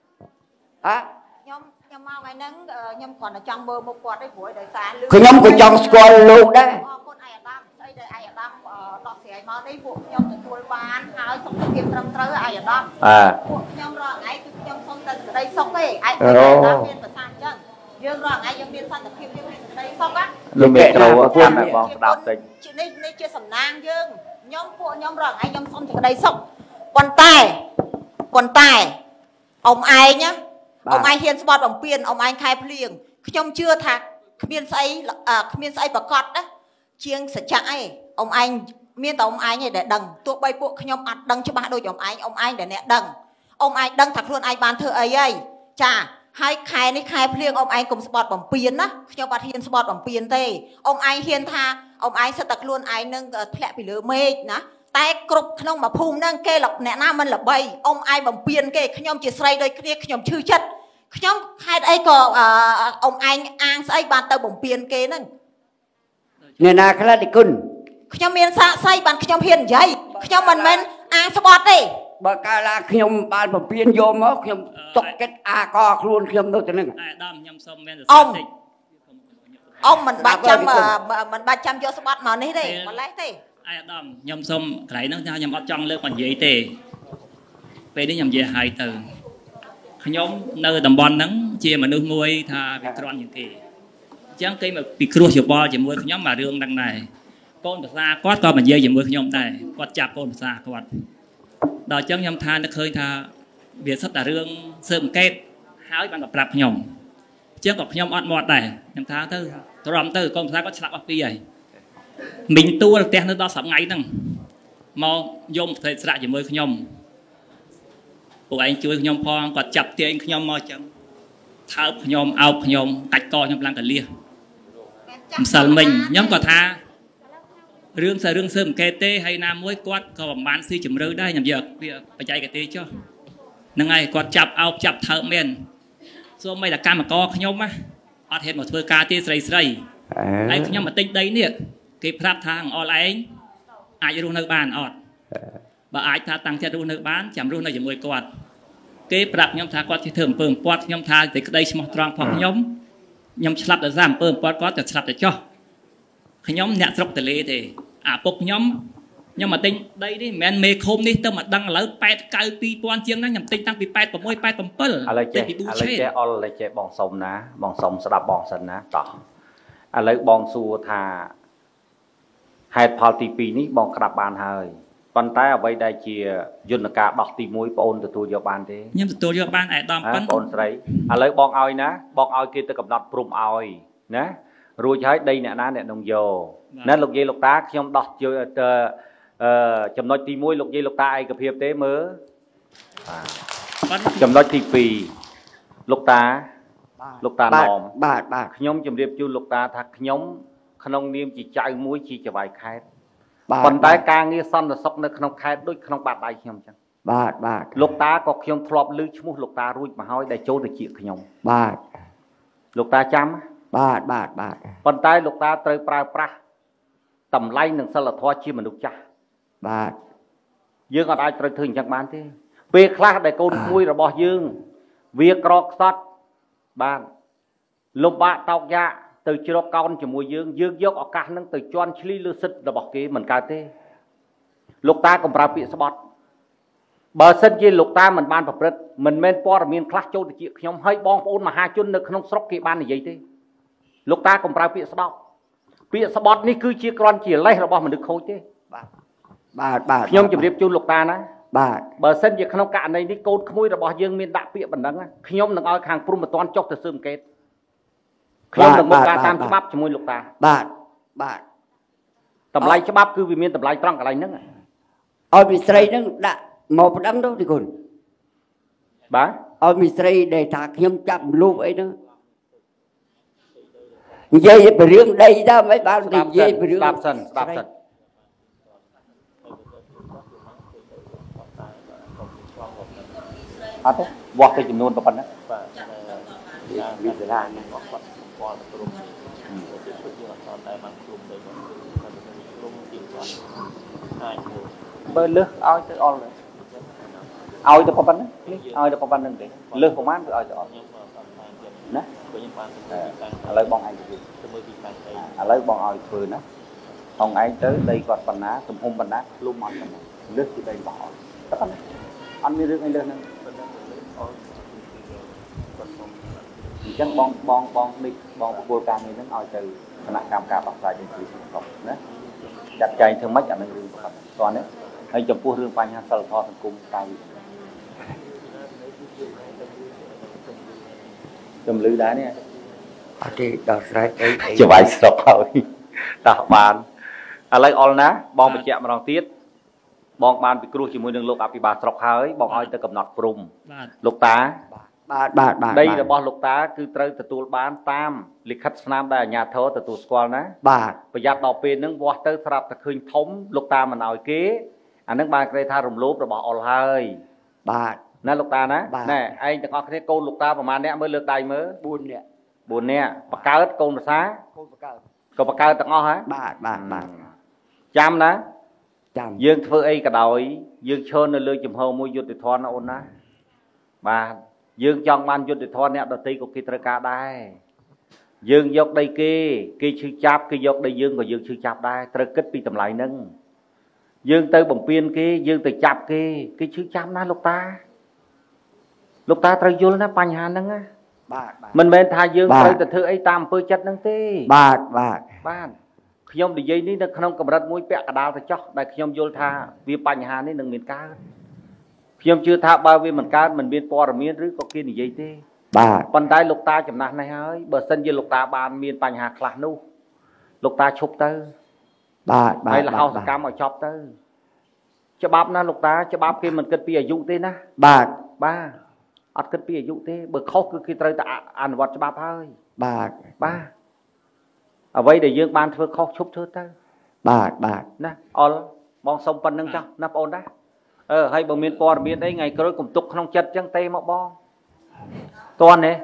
ខ្ញុំមកថ្ងៃហ្នឹងខ្ញុំគ្រាន់តែចង់មើលមុខគាត់ទេព្រោះដោយសារខ្ញុំក៏ចង់ស្គាល់លោកដែរអរគុណអាយអាដាមស្អីដែលអាយអាដាមដោះស្រាយមកនេះពួកខ្ញុំទទួលបានហើយសុខភាពត្រឹមត្រូវអាយអាដាមពួកខ្ញុំរាល់ថ្ងៃគឺខ្ញុំសុំតែសេចក្តីសុខទេអាយអាដាមមានប្រសាទអញ្ចឹងយើងរាល់ថ្ងៃយើងមានសន្តិភាពយើងមានសេចក្តីសុខលោកមេក្រូគាត់តែបងស្ដាប់តិចនេះជាសំណាងយើងពួកខ្ញុំរាល់ថ្ងៃខ្ញុំសុំសេចក្តីសុខប៉ុន្តែអ៊ំឯងណាអ៊ំឯងហ៊ានស្បត់បំពេញអ៊ំឯងខែភ្លៀងខ្ញុំជឿថាគ្មានស្អីប្រកបណាជាងសច្ចៈឯងអ៊ំឯងមានតែអ៊ំឯងឯងដែលដឹងទោះបីពួកខ្ញុំអត់ដឹងច្បាស់ដូចអ៊ំឯងដែលអ្នកដឹងអ៊ំឯងដឹងថាខ្លួនឯងបានធ្វើអីហើយចាហើយខែនេះខែភ្លៀងអ៊ំឯងកុំស្បត់បំពេញណាខ្ញុំអត់ហ៊ានស្បត់បំពេញទេអ៊ំឯងហ៊ានថាអ៊ំឯងសិតតែខ្លួនឯងនឹងធ្លាក់ពីលើមេឃណាតែគ្រប់ក្នុងមួយភូមិហ្នឹងគេអ្នកណាមិនល្បីអ៊ំឯងបំពេញគេខ្ញុំជាស្រីដូចគ្នាខ្ញុំឈឺចិត្តខ្ញុំហេតុអីក៏អ៊ំឯងអាងស្អីបានទៅបំពេញគេហ្នឹងអ្នកណាខ្លះទីគុណខ្ញុំមានសាកសីបានខ្ញុំហ៊ាននិយាយខ្ញុំមិនមែនអាងស្បត់ទេបើកាលណាខ្ញុំបានបំពេញយកមកខ្ញុំຕົកគិតអាកខ្លួនខ្ញុំទៅទៅហ្នឹងអាដាមខ្ញុំសុំមានសតិអ៊ំមិនបាច់ចាំយកស្បត់មកនេះទេម្លេះទេអាដាមខ្ញុំសុំកន្លែងហ្នឹងខ្ញុំអត់ចង់លើកមកនិយាយទេពេលនេះខ្ញុំនិយាយឲ្យទៅខ្ញុំនៅតំបន់ហ្នឹងជាមនុស្សមួយថាវាក្រាន់ជាងគេអញ្ចឹងគេមកពិគ្រោះយោបល់ជាមួយខ្ញុំមករឿងហ្នឹងដែរកូនភាសាគាត់ក៏និយាយជាមួយខ្ញុំដែរគាត់ចាប់កូនភាសាគាត់ដល់អញ្ចឹងខ្ញុំថានឹកឃើញថាវាសិតតែរឿងស៊ើបអង្កេតហើយបានប្រាប់ខ្ញុំចឹងក៏ខ្ញុំអត់មាត់ដែរខ្ញុំថាទៅទ្រាំទៅកូនប្រសាគាត់ឆ្លាប់អស់ពីហើយមីងទួលផ្ទះនៅដល់10ថ្ងៃហ្នឹងមកយំប្រទេសស្រាក់ជាមួយខ្ញុំពួកឯងជួយខ្ញុំផងគាត់ចាប់ទាញខ្ញុំមកចឹងថើបខ្ញុំអោបខ្ញុំកាច់កខ្ញុំឡើងកលៀសម្សិលមិញខ្ញុំក៏ថារឿងស៊ើបអង្កេតទេហើយណាមួយគាត់ក៏មិនបានស៊ីជំរឿដែរខ្ញុំយកវាបច្ចេកទេសចុះហ្នឹងហើយគាត់ចាប់អោបចាប់ថើបមែនសូម្បីតែកម្មករខ្ញុំណាអត់ហ៊ានមកធ្វើការទេស្រីហើយខ្ញុំមកទិញដីនេះគេប្រាប់ថាអល់ឯងអាចរស់នៅបានអត់បើអាចថាតាំងចិត្តរស់នៅបានចាំរស់នៅជាមួយគាត់គេប្រាប់ខ្ញុំថាគាត់ជិះធ្វើអំពើបំពាត់ខ្ញុំថាតែក្តីឈ្មោះត្រង់ផងខ្ញុំឆ្លាប់ដោយសារអំពើបំពាត់គាត់ទៅឆ្លាប់ទៅចុះខ្ញុំអ្នកស្រុកតលេទេអាពុកខ្ញុំមកទិញដីនេះមិនមែនមេឃុំនេះទៅមកដឹងឥឡូវ8 9 2000ជាងហ្នឹងខ្ញុំទិញតាំងពី86 87ឥឡូវចេះអល់ឥឡូវចេះបងសុំណាបងសុំស្ដាប់បងសិនណាតោះឥឡូវបងសួរថាហេតុផលទី2នេះបងក្តាប់បានហើយប៉ុន្តែអ្វីដែលជាយន្តការដោះទី1បងអូនទទួលយកបានទេខ្ញុំទទួលយកបានឯកឧត្តមប៉ុនបងអូនស្រីឥឡូវបងឲ្យណាបងឲ្យគេទៅកំណត់ព្រំឲ្យណារួចហើយដីអ្នកណាអ្នកនឹងយកណាលោកយាយលោកតាខ្ញុំដោះចំណុចទី1លោកយាយលោកតាឯកភាពទេមើលចំណុចទី2លោកតាណមបាទខ្ញុំជម្រាបជូនលោកតាថាខ្ញុំក្នុងនាមជាចៅមួយជាចៅវាយខេត្តប៉ុន្តែការងារសន្តិសុខនៅក្នុងខេត្តដូចក្នុងបាតដៃខ្ញុំអញ្ចឹងបាទលោកតាក៏ខ្ញុំធ្លាប់ឮឈ្មោះលោកតារួចមកហើយដែលចូលទៅជាខ្ញុំបាទលោកតាចាំបាទប៉ុន្តែលោកតាត្រូវប្រើប្រាស់តម្លៃនិងសិលធម៌ជាមនុស្សចាស់បាទយើងអត់អាចត្រូវធ្វើអញ្ចឹងបានទេពេលខ្លះដែលកូនមួយរបស់យើងវាក្រខ្សត់បានលំបាកតោកយ៉ាកទៅជ្រកកោនជាមួយយើងយកឱកាសហ្នឹងទៅជន់ឈ្លីលើសិទ្ធិរបស់គេមិនកើតទេលោកតាកំប្រើពាក្យស្បត់បើសិនជាលោកតាមិនបានប្រព្រឹត្តមិនមែនព័ត៌មានខ្លះចូលទៅជាខ្ញុំហើយបងប្អូនមហាជននៅក្នុងស្រុកគេបាននិយាយទេលោកតាកំប្រើពាក្យស្បត់នេះគឺជាគ្រាន់ជាលេសរបស់មនុស្សខូចទេបាទខ្ញុំជម្រាបជូនលោកតាណាបាទបើសិនជាក្នុងករណីនេះកូនក្មួយរបស់យើងមានដាក់ពាក្យបណ្ដឹងខ្ញុំនឹងឲ្យខាងព្រំប្រទានចុះទៅស៊ើបអង្កេតខ្ញុំនឹងមកការតាមច្បាប់ជាមួយលោកតាបាទតម្លៃច្បាប់គឺវាមានតម្លៃត្រង់កន្លែងហ្នឹងឲ្យមីស្រីហ្នឹងដាក់មកប្តឹងទៅទីគុណបាទឲ្យមីស្រីដែលថាខ្ញុំចាប់លូបអីហ្នឹងនិយាយពីរឿងដីដែរមិនបាននិយាយពីរឿងស្ដាប់សិនអត់ទេវាស់ទៅចំនួនប៉ុណ្ណឹងបាទមានសាលានេះគាត់គាត់ព្រមទៅជួយយើងអត់តែបានព្រមទៅគាត់ព្រមទីគាត់អាចបើលើសឲ្យទៅអល់ឲ្យទៅប៉ុណ្ណឹងឲ្យទៅប៉ុណ្្នឹងទេលើសប្រហែលគឺឲ្យទៅអល់ណាខ្ញុំបានឥឡូវបងឯងទៅមើលពីខាងដីឥឡូវបងឲ្យធ្វើណាបងឯងទៅដីគាត់ប៉ុណ្ណាទំហំប៉ុណ្ណាលុំអត់ប៉ុណ្ណាលើសពីដីបងអត់ប៉ុណ្ណាអត់មានរឿងអីលើសហ្នឹងអញ្ចឹងបងនេះបងប្រគល់ការងារហ្នឹងឲ្យទៅគណៈកម្មការដោះស្រាយដីធ្លីស្រុកណាចាត់ចែងធ្វើម៉េចអានឹងរឿងប៉ុណ្ណឹងតោះនេះហើយចំពោះរឿងបញ្ហាសិលធម៌សង្គមកាយចំលឺដែរនេះអត់ទេដោះស្រាយអីច្បាយស្រុកហើយដោះបានឥឡូវអល់ណាបងបញ្ជាក់ម្ដងទៀតបងបានពិគ្រោះជាមួយនឹងលោកអភិបាលស្រុកហើយបងឲ្យទៅកំណត់ព្រំលោកតាបាទដីរបស់លោកតាគឺត្រូវទទួលបានតាមលិខិតស្នាមដែលអាជ្ញាធរទទួលស្គាល់ណាបាទប្រយ័ត្នដល់ពេលហ្នឹងវាស់ទៅស្រាប់តែឃើញធំលោកតាមិនឲ្យគេអាហ្នឹងបានគេថារំលោភរបស់អល់ហើយបាទណាលោកតាណាណែឯងទាំងអស់គ្នាកូនលោកតាប្រហែលអ្នកមើលលើកដៃមើល4នាក់បកើតកូនប្រសាក៏បកើតទាំងអស់ហ៎បាទចាំណាចាំយើងធ្វើអីក៏ដោយយើងឈរនៅលើជំហរមួយយុទ្ធធនណាអូនណាបាទយើងចង់បានយុទ្ធធនអ្នកដទៃក៏គេត្រូវការដែរយើងយកដីគេឈឺចាប់គេយកដីយើងក៏យើងឈឺចាប់ដែរត្រូវគិតពីតម្លៃហ្នឹងយើងទៅបំពេញគេយើងទៅចាប់គេឈឺចាប់ណាលោកតាត្រូវយល់ណាបញ្ហាហ្នឹងណាបាទមិនមែនថាយើងត្រូវទៅធ្វើអីតាមអំពើចិត្តហ្នឹងទេបាទខ្ញុំនិយាយនេះនៅក្នុងកម្រិតមួយពាក់កណ្ដាលទៅចោះដែលខ្ញុំយល់ថាវាបញ្ហានេះនឹងមានកើតខ្ញុំជឿថាបើវាមិនកើតមិនមានព័ត៌មានឬក៏គេនិយាយទេបាទប៉ុន្តែលោកតាចំណាស់នេះហើយបើសិនជាលោកតាបានមានបញ្ហាខ្លះនោះលោកតាឈប់ទៅបាទហើយលហោសកម្មឲ្យចប់ទៅច្បាប់ណាលោកតាច្បាប់គេមិនគិតពីអាយុទេណាបាទអត់គិតពីអាយុទេបើខុសគឺគេត្រូវតែអនុវត្តច្បាប់ហើយបាទអ្វីដែលយើងបានធ្វើខុសឈប់ធ្វើទៅបាទណាអល់បងសុំប៉ុណ្្នឹងចុះណាបងអូនណាហើយបើមានព័ត៌មានអីថ្ងៃក្រោយកុំទុកក្នុងចិត្តអញ្ចឹងទេមកបងតន់ទេ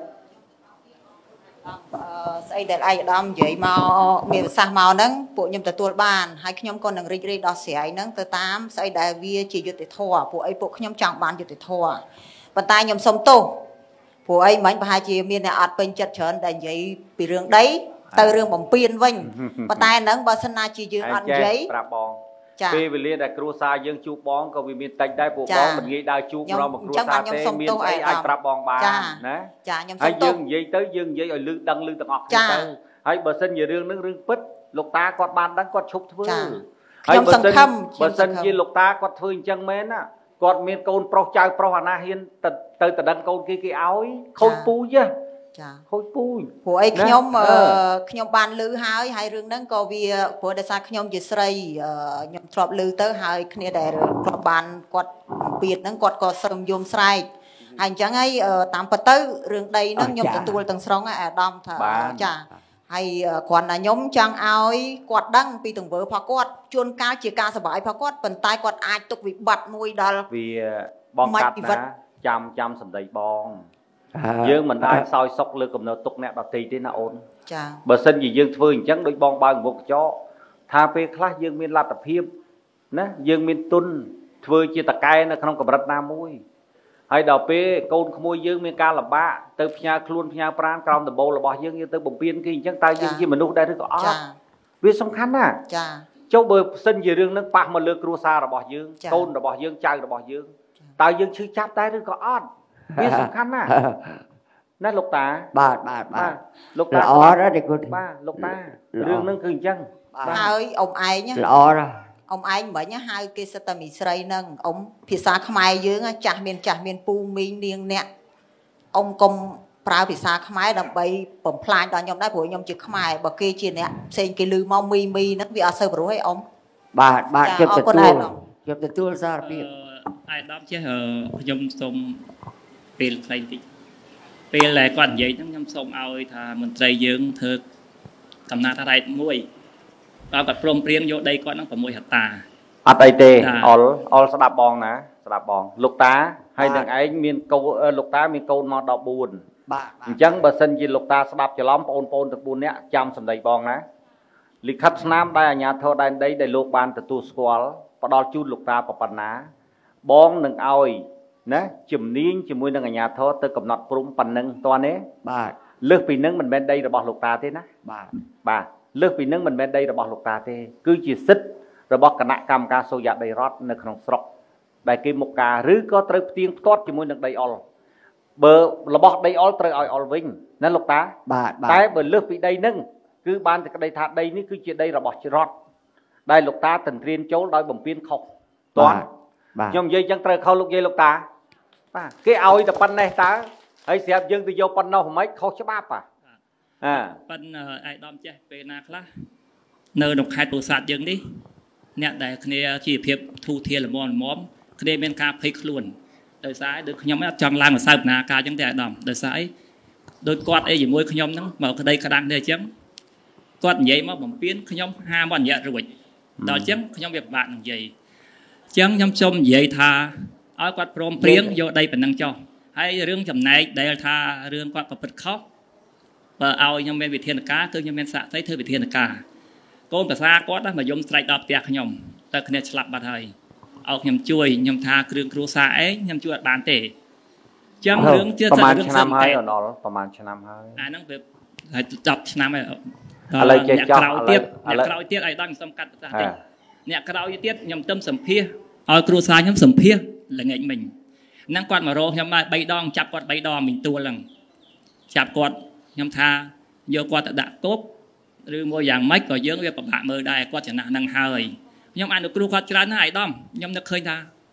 ស្អីដែលឯកឧត្តមនិយាយមកមានប្រសាសន៍មកហ្នឹងពួកខ្ញុំទទួលបានហើយខ្ញុំក៏នឹងរីករាយដោះស្រាយហ្នឹងទៅតាមស្អីដែលវាជាយុត្តិធម៌ពួកអីពួកខ្ញុំចង់បានយុត្តិធម៌ប៉ុន្តែខ្ញុំសុំទោសព្រោះអីមិញប្រហែលជាមានអ្នកអត់ពេញចិត្តច្រើនដែលនិយាយពីរឿងដីទៅរឿងបំពេញវិញប៉ុន្តែហ្នឹងបើសិនណាជាយើងអត់និយាយប្រាប់បងពេលវេលាដែលគ្រួសារយើងជួបបងក៏វាមានតិចដែរពួកបងមិនងាយដើរជួបរកមកគ្រួសារទេមានអីអាចប្រាប់បងបានណាចាខ្ញុំសុំទោសហើយយើងនិយាយទៅយើងនិយាយឲ្យលឺដឹងលឺទាំងអស់គ្នាទៅហើយបើសិនជារឿងហ្នឹងរឿងពិតលោកតាគាត់បានដឹងគាត់ឈប់ធ្វើហើយបើសិនជាលោកតាគាត់ធ្វើអញ្ចឹងមែនណាគាត់មានកូនប្រុសចៅប្រុសអាណាហ៊ានទៅដឹងកូនគេឲ្យខូចពូជចាខូចពូជព្រោះអីខ្ញុំបានលឺហើយរឿងហ្នឹងក៏វាព្រោះដោយសារខ្ញុំជាស្រីខ្ញុំធ្លាប់លឺទៅហើយគ្នាដែលធ្លាប់បានគាត់ពៀតហ្នឹងគាត់ក៏សឹមយំស្រែកហើយអញ្ចឹងហើយតាមពិតទៅរឿងដីហ្នឹងខ្ញុំទទួលទាំងស្រុងហើយអាដាមថាចាហើយគ្រាន់តែខ្ញុំចង់ឲ្យគាត់ដឹងពីទង្វើរបស់គាត់ជួនកាលជាការសប្បាយរបស់គាត់ប៉ុន្តែគាត់អាចទុកវិបត្តិមួយដល់វាបងកាត់ណាចាំសម្ដីបងយើងមិនអាចសោយសុកលើកំណត់ទុកអ្នកដទៃទេណាអូនចាបើសិនជាយើងធ្វើអញ្ចឹងដូចបងបើកមុខកញ្ចក់ថាពេលខ្លះយើងមានលទ្ធភាពណាយើងមានទុនធ្វើជាតកែនៅក្នុងកម្រិតណាមួយហើយដល់ពេលកូនក្មួយយើងមានការលំបាកទៅផ្ញើខ្លួនផ្ញើប្រាណក្រោមដំបូលរបស់យើងទៅបំពេញគេអញ្ចឹងតើយើងជាមនុស្សដែរឬក៏អត់វាសំខាន់ណាចាចុះបើសិនជារឿងនឹងប៉ះមកលើគ្រួសាររបស់យើងកូនរបស់យើងចៅរបស់យើងតើយើងឈឺចាប់ដែរឬក៏អត់វាសំខាន់ណាណាលោកតាបាទលោកតាល្អណាស់ទេគាត់បាទលោកតារឿងហ្នឹងគឺអញ្ចឹងហើយអ៊ំឯងល្អណាស់អ៊ំឯងមិញហៅគេសិតតែមីស្រីហ្នឹងអ៊ំភាសាខ្មែរយើងចាស់មានពូមីងនាងអ្នកអ៊ំកុំប្រើភាសាខ្មែរដើម្បីបំផ្លាញដល់ខ្ញុំដែរព្រោះខ្ញុំជាខ្មែរបើគេជាអ្នកផ្សេងគេលឺមកមីហ្នឹងវាអត់សូវព្រោះឯអ៊ំបាទជិបទទួលសារភាពអាយដាប់ចេះខ្ញុំសូមពេលខ្លីតិចពេលដែលគាត់និយាយហ្នឹងខ្ញុំសូមឲ្យថាមន្ត្រីយើងធ្វើកំណត់ហេតុមួយគាត់ព្រមព្រៀងយកដីគាត់ហ្នឹង6ហិកតាអត់អីទេអល់ស្ដាប់បងណាស្ដាប់បងលោកតាហើយនឹងឯងមានកូនលោកតាមានកូនមក14 បាទអញ្ចឹងបើសិនជាលោកតាស្ដាប់ច្រឡំបងប្អូនទាំង4នាក់ចាំសម្ដីបងណាលិខិតស្នាមដែលអាជ្ញាធរដែនដីដែលលោកបានទទួលស្គាល់ផ្ដល់ជូនលោកតាប៉ុណ្ណាបងនឹងឲ្យណាជំនាញជាមួយនឹងអាជ្ញាធរទៅកំណត់ព្រំប៉ុណ្ណឹងតើទេបាទលើសពីនឹងមិនមែនដីរបស់លោកតាទេណាបាទលើសពីនឹងមិនមែនដីរបស់លោកតាទេគឺជាសិទ្ធិរបស់គណៈកម្មការសូរ្យដីរដ្ឋនៅក្នុងស្រុកដែលគេមកការឬក៏ត្រូវផ្ទៀងផ្ទាត់ជាមួយនឹងដីអុលបើរបស់ដីអុលត្រូវឲ្យអុលវិញណាលោកតាបាទតែបើលើសពីដីនឹងគឺបានតែក្តីថាដីនេះគឺជាដីរបស់រដ្ឋដែលលោកតាទន្ទ្រានចូលដោយបំពេញខុសតើខ្ញុំនិយាយចឹងត្រូវខុសលោកយាយលោកតាបាទគេឲ្យតែប៉ុណ្ណេះតើហើយស្រាប់យើងទៅយកប៉ុណ្ណោះមិនខុសច្បាប់ប៉ុន្តែអាយដាមចេះពេលណាខ្លះនៅក្នុងខេត្តពោធិ៍សាត់យើងនេះអ្នកដែលគ្នាជីវភាពធូរធារល្មមគ្នាមានការភ័យខ្លួនដោយសារដូចខ្ញុំអត់ចង់ឡើងមកសើបណាការចឹងទេអាយដាមដោយសារអីដូចគាត់អីជាមួយខ្ញុំហ្នឹងមកក្តីក្តាំងទេអញ្ចឹងគាត់និយាយមកបំពេញខ្ញុំហាមកនិយាយរួចដល់អញ្ចឹងខ្ញុំវាពិបាកនឹងនិយាយអញ្ចឹងខ្ញុំសូមនិយាយថាឲ្យគាត់ព្រមព្រៀងយកដីប៉ុណ្ណឹងចុះហើយរឿងចំណែកដែលថារឿងគាត់ប្រព្រឹត្តខុសបើឲ្យខ្ញុំមានវិធានការគឺខ្ញុំមានសាក់សីធ្វើវិធានការកូនប្រសាគាត់មកយំស្រែកដល់ផ្ទះខ្ញុំតែគ្នាឆ្លាប់បាត់ហើយឲ្យខ្ញុំជួយខ្ញុំថាគ្រឿងគ្រួសារឯងខ្ញុំជួយអត់បានទេអញ្ចឹងរឿងជាប្រហែលឆ្នាំហើយអណល់ប្រហែលឆ្នាំហើយអាហ្នឹងវាហើយ10ឆ្នាំហើយឥឡូវចេះចោលអ្នកក្រោយទៀតឲ្យដល់ខ្ញុំសុំកាត់ប្រសាសន៍តិចអ្នកក្រោយទៀតខ្ញុំទៅសម្ភាសឲ្យគ្រួសារខ្ញុំសម្ភាសល្ងាចមិញហ្នឹងគាត់មករកខ្ញុំដែរ3ដងចាប់គាត់3ដងមិញទួលហ្នឹងចាប់គាត់ខ្ញុំថាយកគាត់ទៅដាក់គុកឬមួយយ៉ាងម៉េចក៏យើងវាពិបាកមើលដែរគាត់ចំណាស់ហ្នឹងហើយខ្ញុំអនុគ្រោះគាត់ច្រើនណាស់អាយដាមខ្ញុំនឹកឃើញថា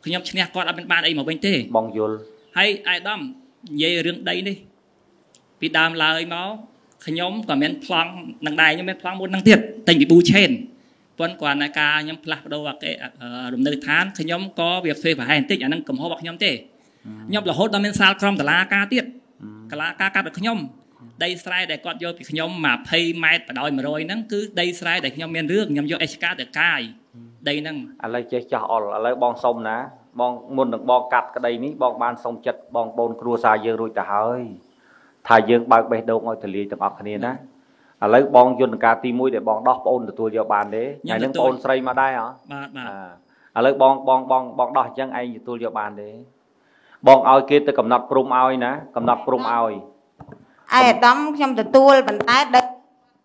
ខ្ញុំឈ្នះគាត់អត់មានបានអីមកវិញទេបងយល់ហើយអាយដាមនិយាយរឿងដីនេះពីដើមឡើយមកខ្ញុំក៏មានប្លង់នឹងដែរខ្ញុំមានប្លង់មួយនឹងទៀតតែពីប៊ូឆេនប៉ុន្តែគាត់ណាការខ្ញុំផ្លាស់ប្ដូរគេរំនៅឋានខ្ញុំក៏វាផ្សេងប្រហែលបន្តិចអាហ្នឹងកំហុសរបស់ខ្ញុំទេខ្ញុំរហូតដល់មានសាលក្រមតឡាការទៀតកលាការកាត់របស់ខ្ញុំដីស្រែដែលគាត់យកពីខ្ញុំ20ម៉ែត្របដោយ100ហ្នឹងគឺដីស្រែដែលខ្ញុំមានរឿងខ្ញុំយក SK ទៅកាយដីហ្នឹងឥឡូវចេះចាស់អល់ឥឡូវបងសុំណាបងមុននឹងបងកាត់ក្តីនេះបងបានសុំចិត្តបងប្អូនគ្រួសារយើងរួចទៅហើយថាយើងបើកបេះដូងឲ្យទលាយទាំងអស់គ្នាណាឥឡូវបងយន្តការទី1ដែលបងដោះប្អូនទទួលយកបានទេថ្ងៃនេះប្អូនស្រីមកដែរហ៎បាទឥឡូវបងដោះអញ្ចឹងឯងទទួលយកបានទេបងឲ្យគេទៅកំណត់ព្រំឲ្យណាកំណត់ព្រំឲ្យអាដាមខ្ញុំទទួលប៉ុន្តែដឹក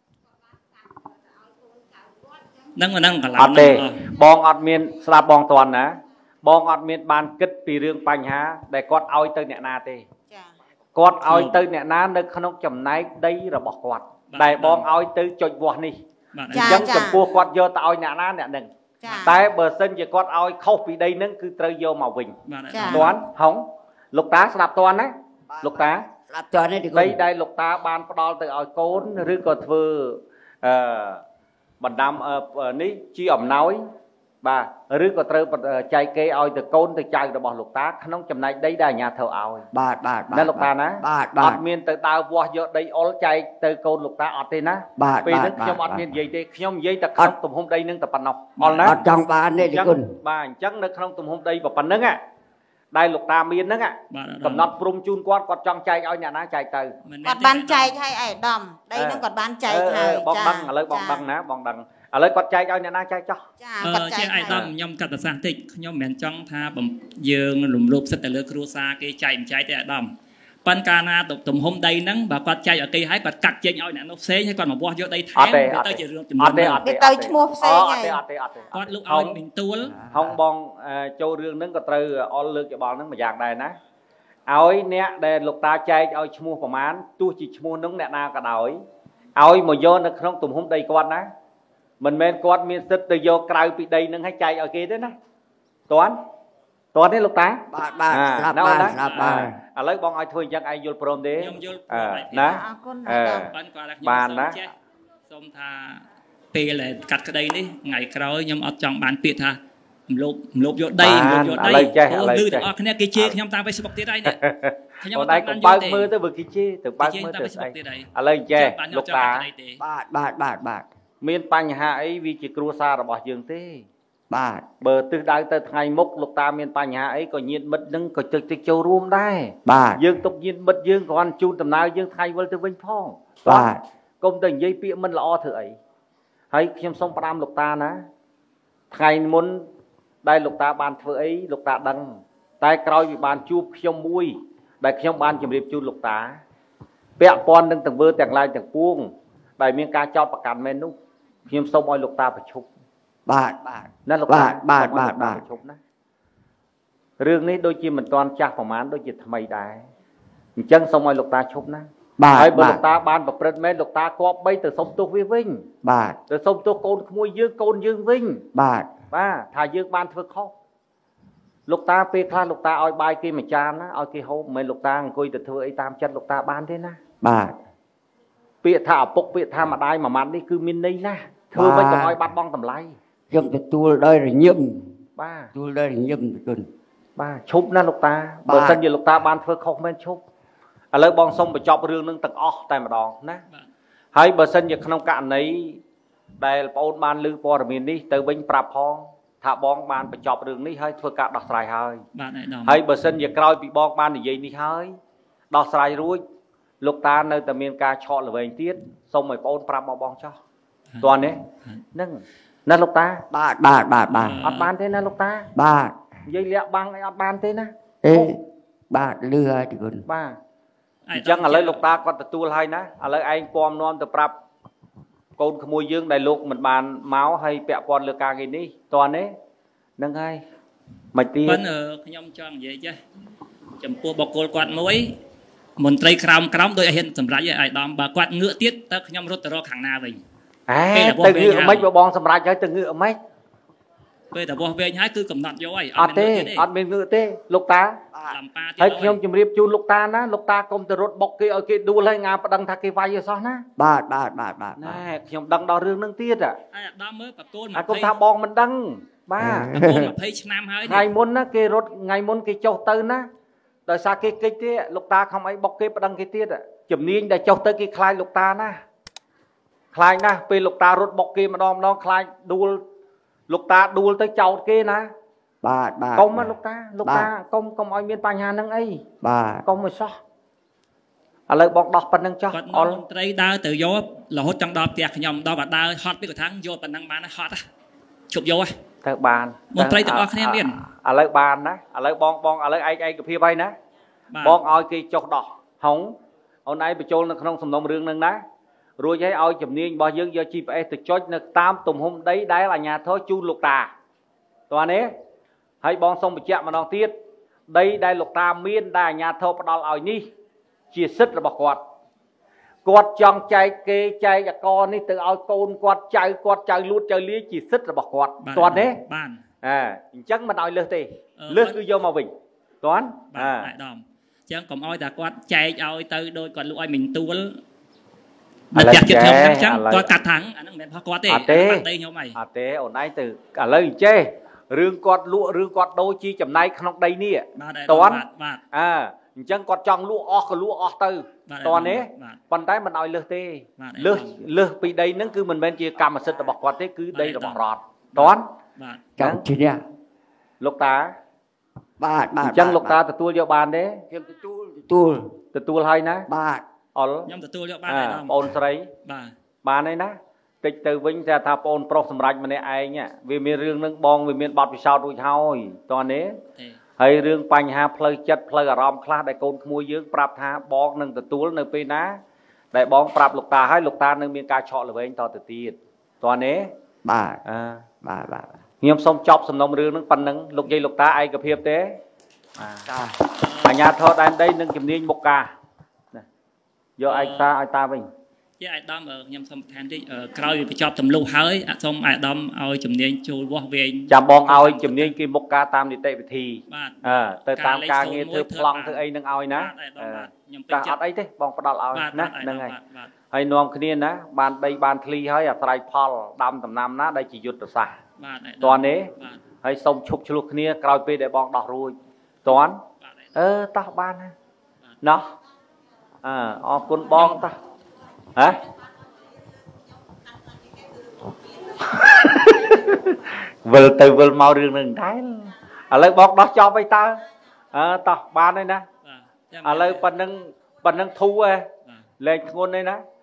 ហ្នឹងកន្លងអត់ទេបងអត់មានស្ដាប់បងតាន់ណាបងអត់មានបានគិតពីរឿងបញ្ហាដែលគាត់ឲ្យទៅអ្នកណាទេគាត់ឲ្យទៅអ្នកណានៅក្នុងចំណែកដីរបស់គាត់ដែលបងឲ្យទៅចុចវាស់នេះអញ្ចឹងចំពោះគាត់យកទៅឲ្យអ្នកណាអ្នកហ្នឹងតែបើសិនជាគាត់ឲ្យខុសពីដីហ្នឹងគឺត្រូវយកមកវិញតាន់ហុងលោកតាស្ដាប់តាន់ណាលោកតាស្ដាប់តាន់នេះដីដែលលោកតាបានផ្ដល់ទៅឲ្យកូនឬក៏ធ្វើបណ្ដាំនេះជាអំណោយបាទឬក៏ត្រូវចែកគេឲ្យទៅកូនទៅចៅរបស់លោកតាក្នុងចំណែកដីដែលអាញាធ្វើឲ្យបាទណាលោកតាណាអត់មានទៅដើរវាស់យកដីអុលចែកទៅកូនលោកតាអត់ទេណាពេលហ្នឹងខ្ញុំអត់មាននិយាយទេខ្ញុំនិយាយតែក្នុងទំហំដីហ្នឹងតែប៉ុណ្ណោះអល់ណាអត់ចង់បានទេគុណបាទអញ្ចឹងនៅក្នុងទំហំដីប៉ុណ្្នឹងដែលលោកតាមានហ្នឹងកំណត់ព្រំជូនគាត់ចង់ចែកឲ្យអ្នកណាចែកទៅគាត់បានចែកឲ្យអាដាមដីហ្នឹងគាត់បានចែកហើយបងដឹងឥឡូវបងដឹងណាបងដឹងឥឡូវគាត់ចែកឲ្យអ្នកណាចែកចោះចាគាត់ចែកអាដាមខ្ញុំកាត់ប្រសាសន៍តិចខ្ញុំមិនមែនចង់ថាយើងរំលោភសិទ្ធិទៅលើគ្រួសារគេចែកមិនចែកទេអាដាមប៉ុន្តែកាលណាទំហំដីហ្នឹងបើគាត់ចែកឲ្យគេហើយគាត់កាត់ចេញឲ្យអ្នកនោះផ្សេងហើយគាត់មកវាស់យកដីថែមទៅជារឿងចំនួនទៅឈ្មោះផ្សេងហើយអត់ទេគាត់លុកឲ្យមីងទួលហងបងចូលរឿងហ្នឹងក៏ត្រូវអល់លើកច្បល់ហ្នឹងមួយយ៉ាងដែរណាឲ្យអ្នកដែលលោកតាចែកឲ្យឈ្មោះប្រមាណទោះជាឈ្មោះហ្នឹងអ្នកណាក៏ដោយឲ្យមកយកនៅក្នុងទំហំដីគាត់ណាមិនមែនគាត់មានសិទ្ធិទៅយកក្រៅពីដីហ្នឹងឲ្យចែកឲ្យគេទេណាតាន់ទេលោកតាបាទស្ដាប់បាទឥឡូវបងឲ្យធ្វើអញ្ចឹងឯងយល់ព្រមទេខ្ញុំយល់ណាអរគុណបានណាសូមថាពេលដែលកាត់ក្តីនេះថ្ងៃក្រោយខ្ញុំអត់ចង់បានពាក្យថាមលោបយកដីឥឡូវចេះឥឡូវឮទាំងអស់គ្នាគេជេរខ្ញុំតាម Facebook ទៀតហើយនេះខ្ញុំអត់បានបើកមើលទៅបើគេជេរទៅបើកមើលទៅស្អីឥឡូវចេះលោកតាបាទមានបញ្ហាអីវាជាគ្រួសាររបស់យើងទេបាទបើទិសដៅទៅថ្ងៃមុខលោកតាមានបញ្ហាអីក៏ញាតិមិត្តនឹងក៏ទៅចូលរួមដែរបាទយើងទុកញាតិមិត្តយើងគ្រាន់ជូនដំណើរយើងថ្ងៃវិលទៅវិញផងបាទកុំទៅនិយាយពាក្យមិនល្អធ្វើអីហើយខ្ញុំសូមផ្ដាំលោកតាណាថ្ងៃមុនដែលលោកតាបានធ្វើអីលោកតាដឹងតែក្រោយវាបានជួបខ្ញុំមួយដែលខ្ញុំបានជម្រាបជូនលោកតាពាក់ព័ន្ធនឹងទង្វើទាំងឡាយទាំងពួងដែលមានការចោទប្រកាន់មែននោះខ្ញុំសូមឲ្យលោកតាប្រជុំបាទណាលោកតាបាទប្រជុំណារឿងនេះដូចជាមិនទាន់ចាស់ប្រហែលដូចជាថ្មីដែរអញ្ចឹងសូមឲ្យលោកតាឈប់ណាហើយបើលោកតាបានប្រព្រឹត្តមែនលោកតាគប្បីទៅសុំទោសវាវិញបាទទៅសុំទោសកូនក្មួយយើងកូនយើងវិញបាទថាយើងបានធ្វើខុសលោកតាពេលខ្លះលោកតាឲ្យបាយគេមួយចានណាឲ្យគេហូបមិនមែនលោកតាអង្គុយទៅធ្វើអីតាមចិត្តលោកតាបានទេណាបាទពាក្យថាឪពុកពាក្យថាម្ដាយមួយម៉ាត់នេះគឺមានន័យណាស់ធ្វើមិនកុំឲ្យបាត់បង់តម្លៃខ្ញុំទទួលដោយរញឹមបាទទទួលដោយរញឹមគុណបាទឈប់ណាលោកតាបើសិនជាលោកតាបានធ្វើខុសមែនឈប់ឥឡូវបងសុំបញ្ចប់រឿងនឹងទាំងអស់តែម្ដងណាហើយបើសិនជាក្នុងករណីដែលបងអូនបានឮព័ត៌មាននេះទៅវិញប្រាប់ផងថាបងបានបញ្ចប់រឿងនេះហើយធ្វើការដោះស្រាយហើយហើយបើសិនជាក្រោយពីបងបាននិយាយនេះហើយដោះស្រាយរួចលោកតានៅតែមានការឆក់ល្វែងទៀតសូមឲ្យបងអូនប្រាប់មកបងចោះតើនេះហ្នឹងណាលោកតាបាទអត់បានទេណាលោកតាបាទនិយាយលាក់បាំងអីអត់បានទេណាបាទលឺហើយគុណបាទអញ្ចឹងឥឡូវលោកតាគាត់ទទួលហើយណាឥឡូវឯងពំនាំទៅប្រាប់កូនក្មួយយើងដែលលោកមិនបានមកហើយពាក់ព័ន្ធលើការងារនេះតើនេះហ្នឹងហើយមិនទៀតប៉ុន្តែខ្ញុំចង់និយាយចេះចំពោះបកគលគាត់មួយមន្ត្រីក្រោមដោយឲ្យហ៊ានសម្រេចឲ្យអាយដាមបើគាត់ងឿកទៀតតើខ្ញុំរត់ទៅរកខាងណាវិញទៅងឿកមិនបើបងសម្រេចហើយទៅងឿកមិនពេលតែបោះវែងហើយគឺកំណត់យកហើយអត់ទេអត់មានងើទេលោកតា làm ba ហើយខ្ញុំជម្រាបជូនលោកតាណាលោកតាកុំទៅរត់បុកគេឲ្យគេដួលហើយងាប្តឹងថាគេវាយឲ្យសោះណាបាទណែខ្ញុំដឹងដល់រឿងហ្នឹងទៀតហើយអាដាមមើលបកូនអាកុំថាបងមិនដឹងបាទកូន20ឆ្នាំហើយថ្ងៃមុនណាគេរត់ថ្ងៃមុនគេចុះទៅណាដោយសារគេកិច្ចទេលោកតាខំអីបុកគេប្តឹងគេទៀតជំនាញដែលចុះទៅគេខ្លាចលោកតាណាខ្លាចណាស់ពេលលោកតារត់បុកគេម្ដងខ្លាចដួលលោកតាដួលទៅចោតគេណាបាទកុំលោកតាកុំឲ្យមានបញ្ហាហ្នឹងអីបាទកុំឲ្យសោះឥឡូវបងដោះប៉ុណ្្នឹងចោះគាត់មន្ត្រីដើរទៅយករហូតចង់ដល់ផ្ទះខ្ញុំដល់បាដើរហត់ពីកថាយកប៉ុណ្ណឹងបានហត់ជប់យកទៅបានមន្ត្រីទាំងអស់គ្នាមានឥឡូវបានណាឥឡូវបងឥឡូវឯកភាពហើយណាបងឲ្យគេចុះដោះហុងអូនឯងបញ្ចូលនៅក្នុងសំណុំរឿងហ្នឹងណារួចឲ្យជំនាញរបស់យើងយក GPS ទៅចុចនៅតាមទំហំដីដែលអាជ្ញាធរជូនលោកតាតោះនេះហើយបងសូមបញ្ជាក់ម្ដងទៀតដីដែលលោកតាមានដែលអាជ្ញាធរផ្ដល់ឲ្យនេះជាសិទ្ធិរបស់គាត់ចង់ចែកគេចែកអកនេះទៅឲ្យកូនគាត់ចៅលួតចៅលាយជាសិទ្ធិរបស់គាត់តោះនេះបានអញ្ចឹងមិនឲ្យលើសទេលើសគឺយកមកវិញតោះបាទអាដាមអញ្ចឹងកុំឲ្យតែគាត់ចែកឲ្យទៅដោយគាត់លក់ឲ្យមិញទួលនៅផ្ទះជិតខ្ញុំអញ្ចឹងគាត់កាត់ថាងអាហ្នឹងមិនមែនរបស់គាត់ទេបានទេខ្ញុំអីអត់ទេអូនឯងទៅឥឡូវអញ្ចេះរឿងគាត់លក់រឿងគាត់ដូរជីចំណែកក្នុងដីនេះតន់អញ្ចឹងគាត់ចង់លក់អស់ក៏លក់អស់ទៅតន់នេះប៉ុន្តែមិនឲ្យលើសទេលើសពីដីហ្នឹងគឺមិនមែនជាកម្មសិទ្ធិរបស់គាត់ទេគឺដីរបស់រដ្ឋតន់ចាំជឿលោកតាបាទអញ្ចឹងលោកតាទទួលយកបានទេខ្ញុំទទួលហើយណាបាទអល់ខ្ញុំទទួលយកបានបងអូនស្រីបានហើយណាតិចទៅវិញថាបងអូនប្រុសសម្រេចម្នាក់ឯងវាមានរឿងនឹងបងវាមានបទពិសោធន៍រួចហើយតោះនេះហើយរឿងបញ្ហាផ្លូវចិត្តផ្លូវអារម្មណ៍ខ្លះដែលកូនក្មួយយើងប្រាប់ថាបងនឹងទទួលនៅពេលណាដែលបងប្រាប់លោកតាហើយលោកតានឹងមានការឆក់ល្វែងតទៅទៀតតោះនេះបាទខ្ញុំសូមចប់សំណុំរឿងនឹងប៉ុណ្្នឹងលោកយាយលោកតាឯកភាពទេអាជ្ញាធរដែនដីនឹងជំនាញមុខការយកឯកសារឲ្យតាវិញជាអាដាមខ្ញុំសូមបន្ថែមតិចក្រោយបញ្ចប់ចំនួនហើយសូមអាដាមឲ្យជំនាញចូលវាស់វែងចាំបងឲ្យជំនាញគេមុខការតាមនីតិវិធីទៅតាមការងារធ្វើប្លង់ធ្វើអីនឹងឲ្យណាខ្ញុំពេញចិត្តអត់អីទេបងផ្ដល់ឲ្យណាហ្នឹងហើយនាំគ្នាណាបានដីបានធ្លីហើយអាស្រ័យផលដាំដំណាំណាដែលជាយុទ្ធសាស្ត្រតើនេះហើយសូមឈប់ឆ្លោះគ្នាក្រោយពេលដែលបងដោះរួចតើតោះបានណាណោះអរគុណបងតោះវិលទៅវិលមករឿងនឹងដែរឥឡូវបងដោះចប់អីតើតោះបានហើយណាឥឡូវប៉ុណ្្នឹងធូរឯងលែងធ្ងន់ឯណា